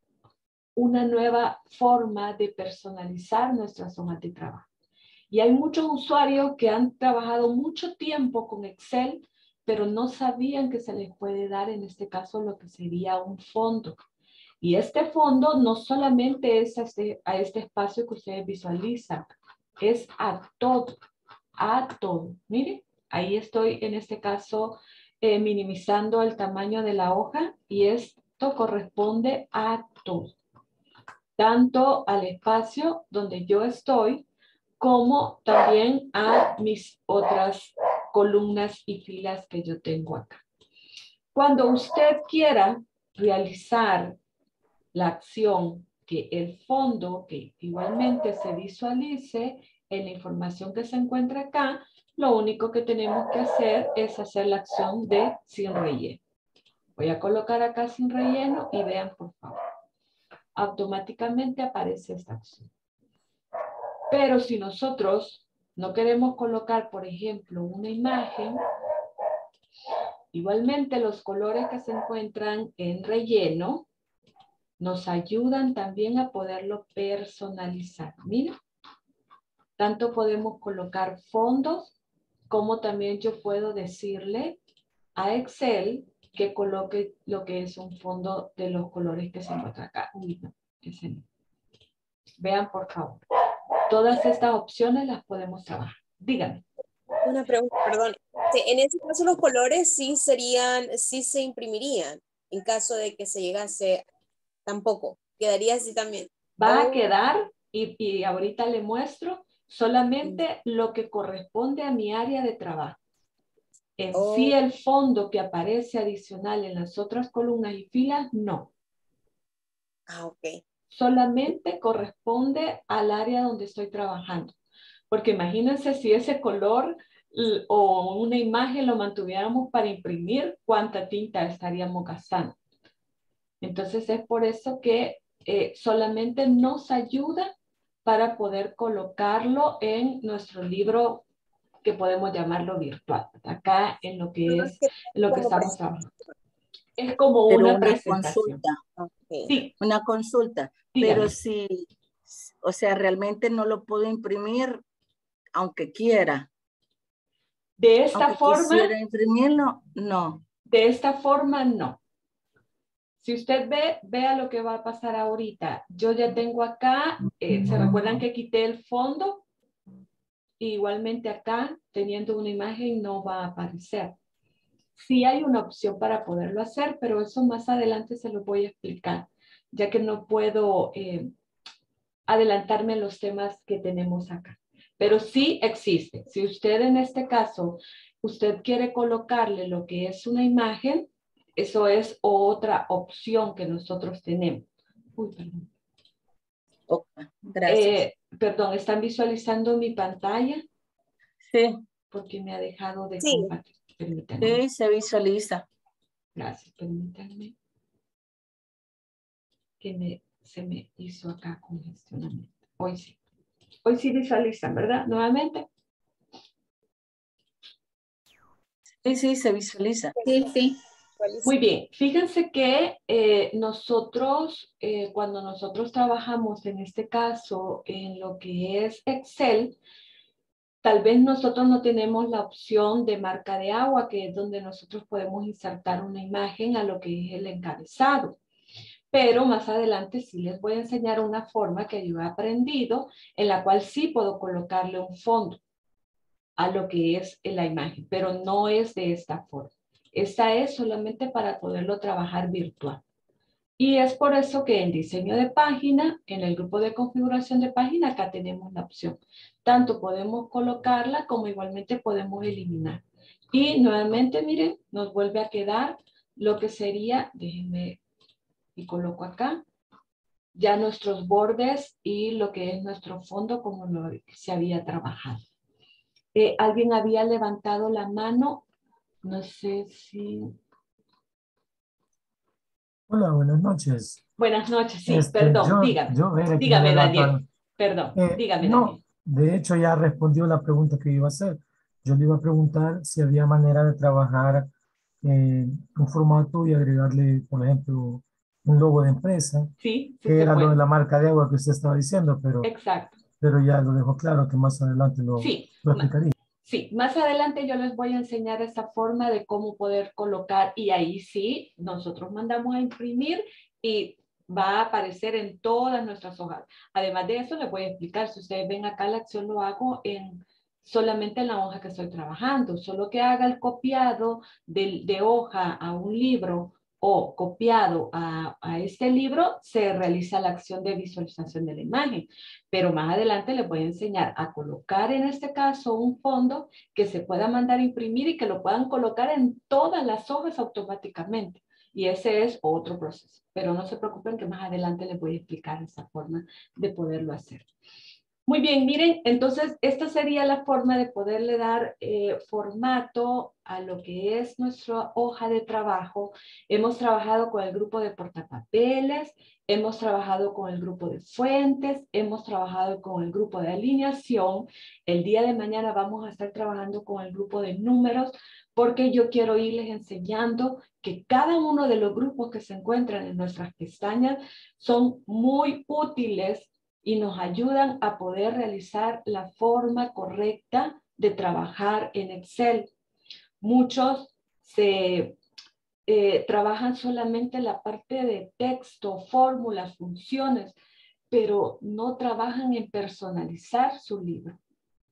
una nueva forma de personalizar nuestras hojas de trabajo. Y hay muchos usuarios que han trabajado mucho tiempo con Excel, pero no sabían que se les puede dar en este caso lo que sería un fondo. Y este fondo no solamente es a este, a este espacio que ustedes visualizan, es a todo, a todo. Miren, ahí estoy en este caso eh, minimizando el tamaño de la hoja y esto corresponde a todo. Tanto al espacio donde yo estoy, como también a mis otras columnas y filas que yo tengo acá. Cuando usted quiera realizar la acción que el fondo, que igualmente se visualice en la información que se encuentra acá, lo único que tenemos que hacer es hacer la acción de sin relleno. Voy a colocar acá sin relleno y vean por favor. Automáticamente aparece esta acción. Pero si nosotros no queremos colocar, por ejemplo, una imagen, igualmente los colores que se encuentran en relleno nos ayudan también a poderlo personalizar. Mira, tanto podemos colocar fondos como también yo puedo decirle a Excel que coloque lo que es un fondo de los colores que se encuentra acá. Uy, no, ese no. Vean por favor. Todas estas opciones las podemos trabajar. Díganme. Una pregunta, perdón. Sí, en ese caso los colores sí serían, sí se imprimirían. En caso de que se llegase, tampoco. Quedaría así también. Va a Oh. quedar, y, y ahorita le muestro, solamente lo que corresponde a mi área de trabajo. En Oh. sí el fondo que aparece adicional en las otras columnas y filas, no. Ah, ok. Solamente corresponde al área donde estoy trabajando. Porque imagínense si ese color o una imagen lo mantuviéramos para imprimir, cuánta tinta estaríamos gastando. Entonces es por eso que eh, solamente nos ayuda para poder colocarlo en nuestro libro que podemos llamarlo virtual, acá en lo que es en lo que Como estamos presentación. trabajando. Es como Pero una una presentación. consulta, Okay. Sí, una consulta, dígame. pero si, o sea, realmente no lo puedo imprimir aunque quiera. De esta Aunque forma, quisiera imprimirlo, no. de esta forma no. Si usted ve, vea lo que va a pasar ahorita. Yo ya tengo acá, eh, ¿se recuerdan que quité el fondo? Igualmente acá, teniendo una imagen, no va a aparecer. Sí hay una opción para poderlo hacer, pero eso más adelante se lo voy a explicar, ya que no puedo eh, adelantarme en los temas que tenemos acá. Pero sí existe. Si usted en este caso, usted quiere colocarle lo que es una imagen, eso es otra opción que nosotros tenemos. Uy, perdón. Okay, gracias. Eh, perdón, ¿están visualizando mi pantalla? Sí, Porque me ha dejado de Sí. compartir. Permítanme. sí, se visualiza. Gracias, permítanme. Que me, se me hizo acá congestionamiento. Hoy sí. Hoy sí visualizan, ¿verdad? Nuevamente. Sí, sí, se visualiza. Sí, sí. Muy bien. Fíjense que eh, nosotros, eh, cuando nosotros trabajamos en este caso en lo que es Excel, tal vez nosotros no tenemos la opción de marca de agua, que es donde nosotros podemos insertar una imagen a lo que es el encabezado. Pero más adelante sí les voy a enseñar una forma que yo he aprendido en la cual sí puedo colocarle un fondo a lo que es la imagen, pero no es de esta forma. Esta es solamente para poderlo trabajar virtual. Y es por eso que en diseño de página, en el grupo de configuración de página, acá tenemos la opción. Tanto podemos colocarla como igualmente podemos eliminar. Y nuevamente, miren, nos vuelve a quedar lo que sería, déjenme y coloco acá, ya nuestros bordes y lo que es nuestro fondo como lo se había trabajado. Eh, ¿Alguien había levantado la mano? No sé si... Hola, buenas noches. Buenas noches, sí, Este, perdón, yo, dígame. yo era quien Dígame, había levantado. Daniel. Perdón, Eh, dígame, no, Daniel. de hecho ya respondió la pregunta que iba a hacer. Yo le iba a preguntar si había manera de trabajar eh, un formato y agregarle, por ejemplo, un logo de empresa, Sí, sí que se era lo de puede. la marca de agua que usted estaba diciendo, pero, Exacto. pero ya lo dejó claro que más adelante lo, Sí, lo explicaría. sí, más adelante yo les voy a enseñar esa forma de cómo poder colocar y ahí sí, nosotros mandamos a imprimir y va a aparecer en todas nuestras hojas. Además de eso, les voy a explicar, si ustedes ven acá la acción lo hago en solamente en la hoja que estoy trabajando, solo que haga el copiado de, de hoja a un libro o copiado a, a este libro, se realiza la acción de visualización de la imagen. Pero más adelante les voy a enseñar a colocar en este caso un fondo que se pueda mandar a imprimir y que lo puedan colocar en todas las hojas automáticamente. Y ese es otro proceso. Pero no se preocupen que más adelante les voy a explicar esa forma de poderlo hacer. Muy bien, miren, entonces esta sería la forma de poderle dar eh, formato a lo que es nuestra hoja de trabajo. Hemos trabajado con el grupo de portapapeles, hemos trabajado con el grupo de fuentes, hemos trabajado con el grupo de alineación. El día de mañana vamos a estar trabajando con el grupo de números porque yo quiero irles enseñando que cada uno de los grupos que se encuentran en nuestras pestañas son muy útiles y nos ayudan a poder realizar la forma correcta de trabajar en Excel. Muchos se eh, trabajan solamente la parte de texto, fórmulas, funciones, pero no trabajan en personalizar su libro.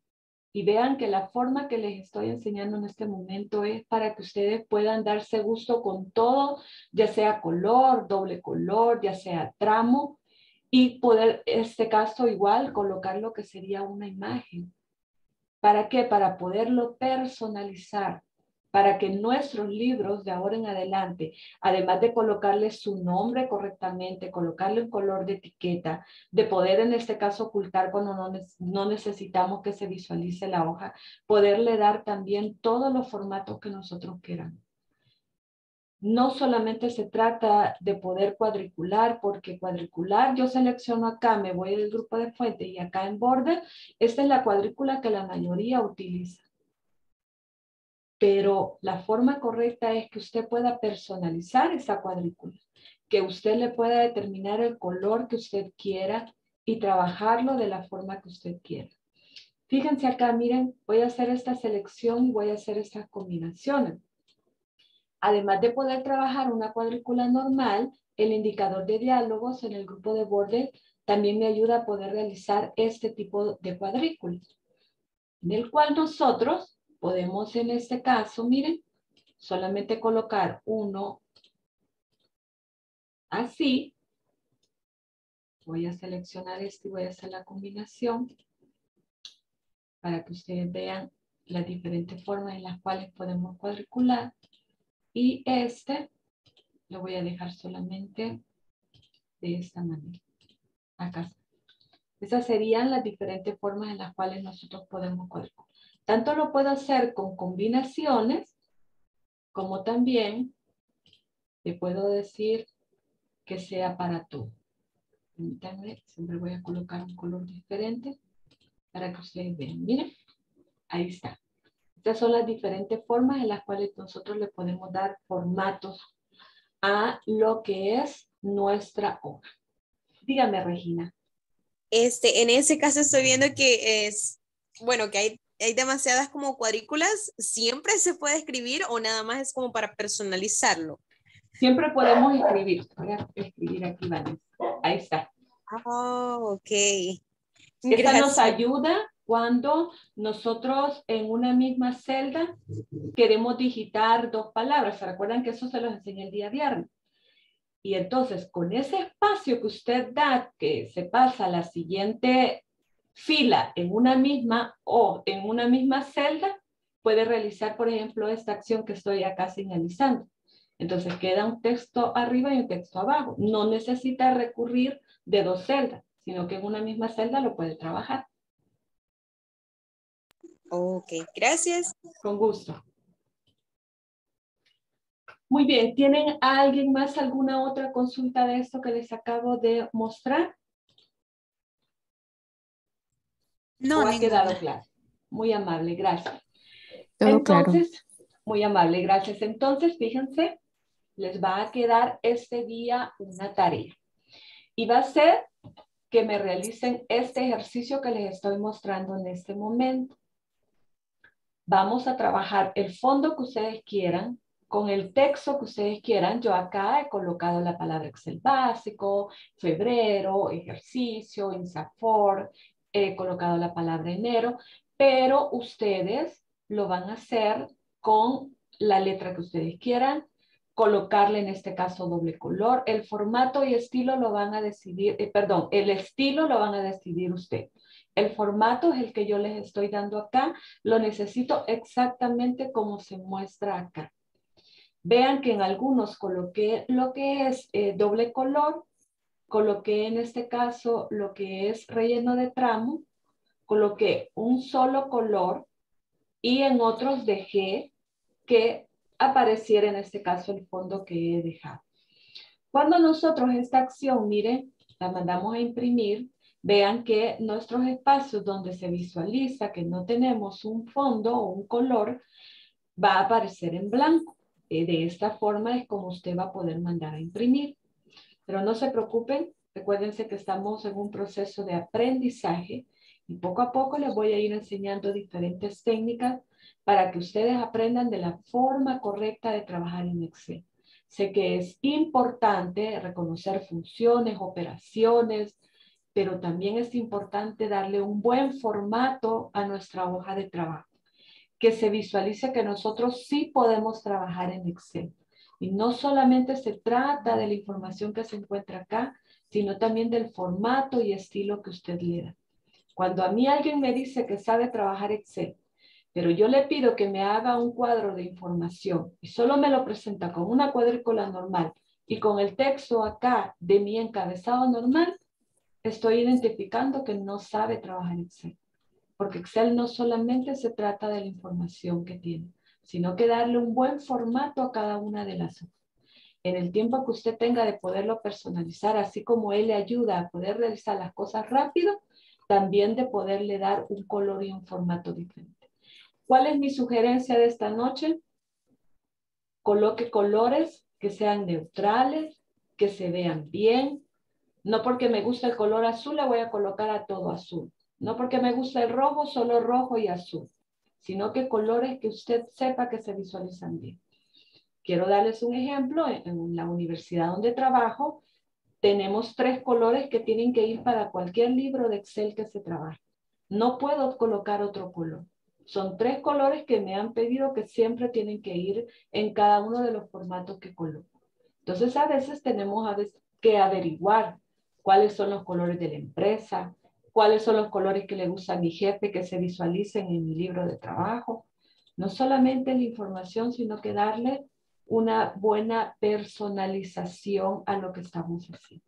Y vean que la forma que les estoy enseñando en este momento es para que ustedes puedan darse gusto con todo, ya sea color, doble color, ya sea tramo, y poder, en este caso igual, colocar lo que sería una imagen. ¿Para qué? Para poderlo personalizar, para que nuestros libros de ahora en adelante, además de colocarle su nombre correctamente, colocarle un color de etiqueta, de poder en este caso ocultar cuando no, no necesitamos que se visualice la hoja, poderle dar también todos los formatos que nosotros queramos. No solamente se trata de poder cuadricular, porque cuadricular yo selecciono acá, me voy del grupo de fuente y acá en border, esta es la cuadrícula que la mayoría utiliza. Pero la forma correcta es que usted pueda personalizar esa cuadrícula, que usted le pueda determinar el color que usted quiera y trabajarlo de la forma que usted quiera. Fíjense acá, miren, voy a hacer esta selección y voy a hacer estas combinaciones. Además de poder trabajar una cuadrícula normal, el indicador de diálogos en el grupo de border también me ayuda a poder realizar este tipo de cuadrículas, en el cual nosotros podemos en este caso, miren, solamente colocar uno así. Voy a seleccionar este y voy a hacer la combinación para que ustedes vean las diferentes formas en las cuales podemos cuadricular. Y este lo voy a dejar solamente de esta manera. Acá. Esas serían las diferentes formas en las cuales nosotros podemos cuadricular. Tanto lo puedo hacer con combinaciones, como también le puedo decir que sea para todo. Permítanme, siempre voy a colocar un color diferente para que ustedes vean. Miren, ahí está. Estas son las diferentes formas en las cuales nosotros le podemos dar formatos a lo que es nuestra hoja. Dígame, Regina. Este, en ese caso estoy viendo que es, bueno, que hay, hay demasiadas como cuadrículas. ¿Siempre se puede escribir o nada más es como para personalizarlo? Siempre podemos escribir. Voy a escribir aquí, Vanessa. Ahí está. Oh, ok. Esta Gracias. nos ayuda cuando nosotros en una misma celda queremos digitar dos palabras. ¿Se recuerdan que eso se los enseñé el día viernes? Y entonces con ese espacio que usted da, que se pasa a la siguiente fila en una misma o en una misma celda, puede realizar, por ejemplo, esta acción que estoy acá señalizando. Entonces queda un texto arriba y un texto abajo. No necesita recurrir de dos celdas, sino que en una misma celda lo puede trabajar. Ok, gracias. Con gusto. Muy bien, ¿tienen alguien más alguna otra consulta de esto que les acabo de mostrar? No, ¿O ha ninguna. quedado claro? Muy amable, gracias. Todo Entonces, claro. muy amable, gracias. Entonces, fíjense, les va a quedar este día una tarea. Y va a ser que me realicen este ejercicio que les estoy mostrando en este momento. Vamos a trabajar el fondo que ustedes quieran, con el texto que ustedes quieran. Yo acá he colocado la palabra Excel básico, febrero, ejercicio, INSAFORP, he colocado la palabra enero, pero ustedes lo van a hacer con la letra que ustedes quieran, colocarle en este caso doble color. El formato y estilo lo van a decidir, eh, perdón, el estilo lo van a decidir ustedes. El formato es el que yo les estoy dando acá. Lo necesito exactamente como se muestra acá. Vean que en algunos coloqué lo que es eh, doble color. Coloqué en este caso lo que es relleno de tramo. Coloqué un solo color. Y en otros dejé que apareciera en este caso el fondo que he dejado. Cuando nosotros esta acción, miren, la mandamos a imprimir, vean que nuestros espacios donde se visualiza que no tenemos un fondo o un color, va a aparecer en blanco. Eh, de esta forma es como usted va a poder mandar a imprimir. Pero no se preocupen, recuérdense que estamos en un proceso de aprendizaje y poco a poco les voy a ir enseñando diferentes técnicas para que ustedes aprendan de la forma correcta de trabajar en Excel. Sé que es importante reconocer funciones, operaciones, pero también es importante darle un buen formato a nuestra hoja de trabajo, que se visualice que nosotros sí podemos trabajar en Excel. Y no solamente se trata de la información que se encuentra acá, sino también del formato y estilo que usted le da. Cuando a mí alguien me dice que sabe trabajar Excel, pero yo le pido que me haga un cuadro de información y solo me lo presenta con una cuadrícula normal y con el texto acá de mi encabezado normal, estoy identificando que no sabe trabajar Excel. Porque Excel no solamente se trata de la información que tiene, sino que darle un buen formato a cada una de las hojas. En el tiempo que usted tenga de poderlo personalizar, así como él le ayuda a poder realizar las cosas rápido, también de poderle dar un color y un formato diferente. ¿Cuál es mi sugerencia de esta noche? Coloque colores que sean neutrales, que se vean bien. No porque me gusta el color azul, le voy a colocar a todo azul. No porque me gusta el rojo, solo rojo y azul. Sino que colores que usted sepa que se visualizan bien. Quiero darles un ejemplo. En la universidad donde trabajo, tenemos tres colores que tienen que ir para cualquier libro de Excel que se trabaje. No puedo colocar otro color. Son tres colores que me han pedido que siempre tienen que ir en cada uno de los formatos que coloco. Entonces, a veces tenemos a veces que averiguar cuáles son los colores de la empresa, cuáles son los colores que le gusta a mi jefe que se visualicen en mi libro de trabajo. No solamente la información, sino que darle una buena personalización a lo que estamos haciendo.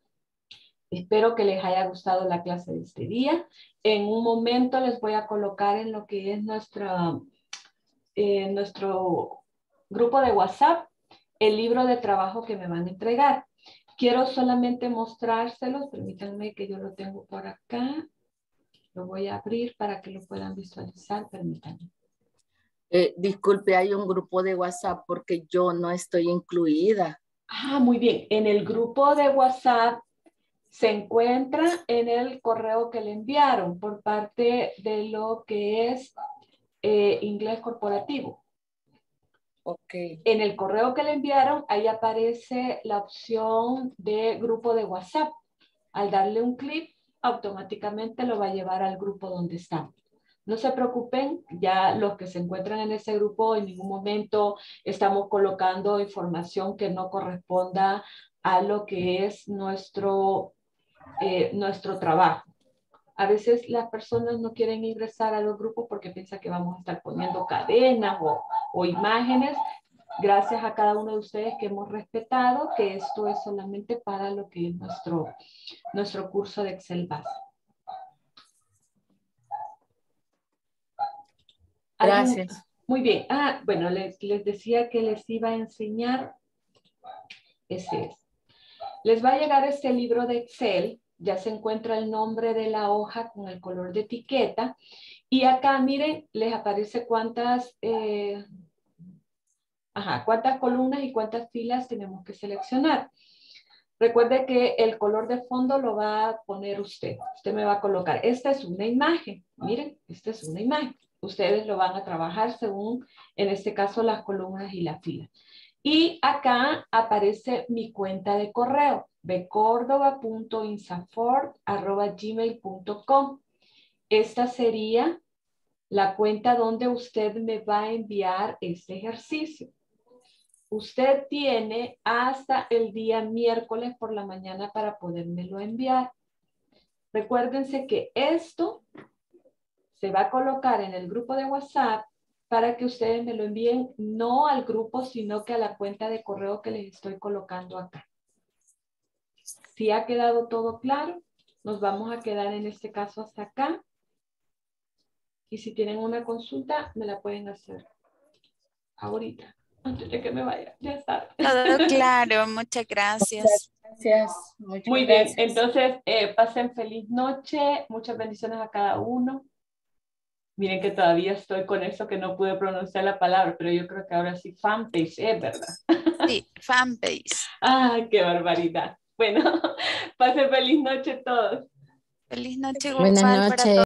Espero que les haya gustado la clase de este día. En un momento les voy a colocar en lo que es nuestra, eh, nuestro grupo de WhatsApp el libro de trabajo que me van a entregar. Quiero solamente mostrárselos. Permítanme que yo lo tengo por acá. Lo voy a abrir para que lo puedan visualizar. Permítanme. Eh, disculpe, hay un grupo de WhatsApp porque yo no estoy incluida. Ah, muy bien. En el grupo de WhatsApp se encuentra en el correo que le enviaron por parte de lo que es eh, inglés corporativo. Ok. En el correo que le enviaron, ahí aparece la opción de grupo de WhatsApp. Al darle un clic, automáticamente lo va a llevar al grupo donde están. No se preocupen, ya los que se encuentran en ese grupo en ningún momento estamos colocando información que no corresponda a lo que es nuestro, eh, nuestro trabajo. A veces las personas no quieren ingresar a los grupos porque piensan que vamos a estar poniendo cadenas o, o imágenes. Gracias a cada uno de ustedes que hemos respetado que esto es solamente para lo que es nuestro, nuestro curso de Excel base. Gracias. Muy bien. Ah, bueno, les, les decía que les iba a enseñar. Ese es. Les va a llegar este libro de Excel. Ya se encuentra el nombre de la hoja con el color de etiqueta. Y acá, miren, les aparece cuántas, eh, ajá, cuántas columnas y cuántas filas tenemos que seleccionar. Recuerde que el color de fondo lo va a poner usted. Usted me va a colocar. Esta es una imagen. Miren, esta es una imagen. Ustedes lo van a trabajar según, en este caso, las columnas y la fila. Y acá aparece mi cuenta de correo, bcordoba punto insafort arroba gmail punto com. Esta sería la cuenta donde usted me va a enviar este ejercicio. Usted tiene hasta el día miércoles por la mañana para podérmelo enviar. Recuérdense que esto se va a colocar en el grupo de WhatsApp para que ustedes me lo envíen no al grupo, sino que a la cuenta de correo que les estoy colocando acá. Si ha quedado todo claro, nos vamos a quedar en este caso hasta acá. Y si tienen una consulta, me la pueden hacer ahorita, antes de que me vaya. Ya está. Todo claro, muchas gracias. Gracias. Muchas Muy gracias. bien, entonces eh, pasen feliz noche. Muchas bendiciones a cada uno. Miren que todavía estoy con eso que no pude pronunciar la palabra, pero yo creo que ahora sí fanpage es, ¿verdad? Sí, fanpage. ¡Ah, qué barbaridad! Bueno, pasen feliz noche todos. Feliz noche, Buenas igual para noches. todos.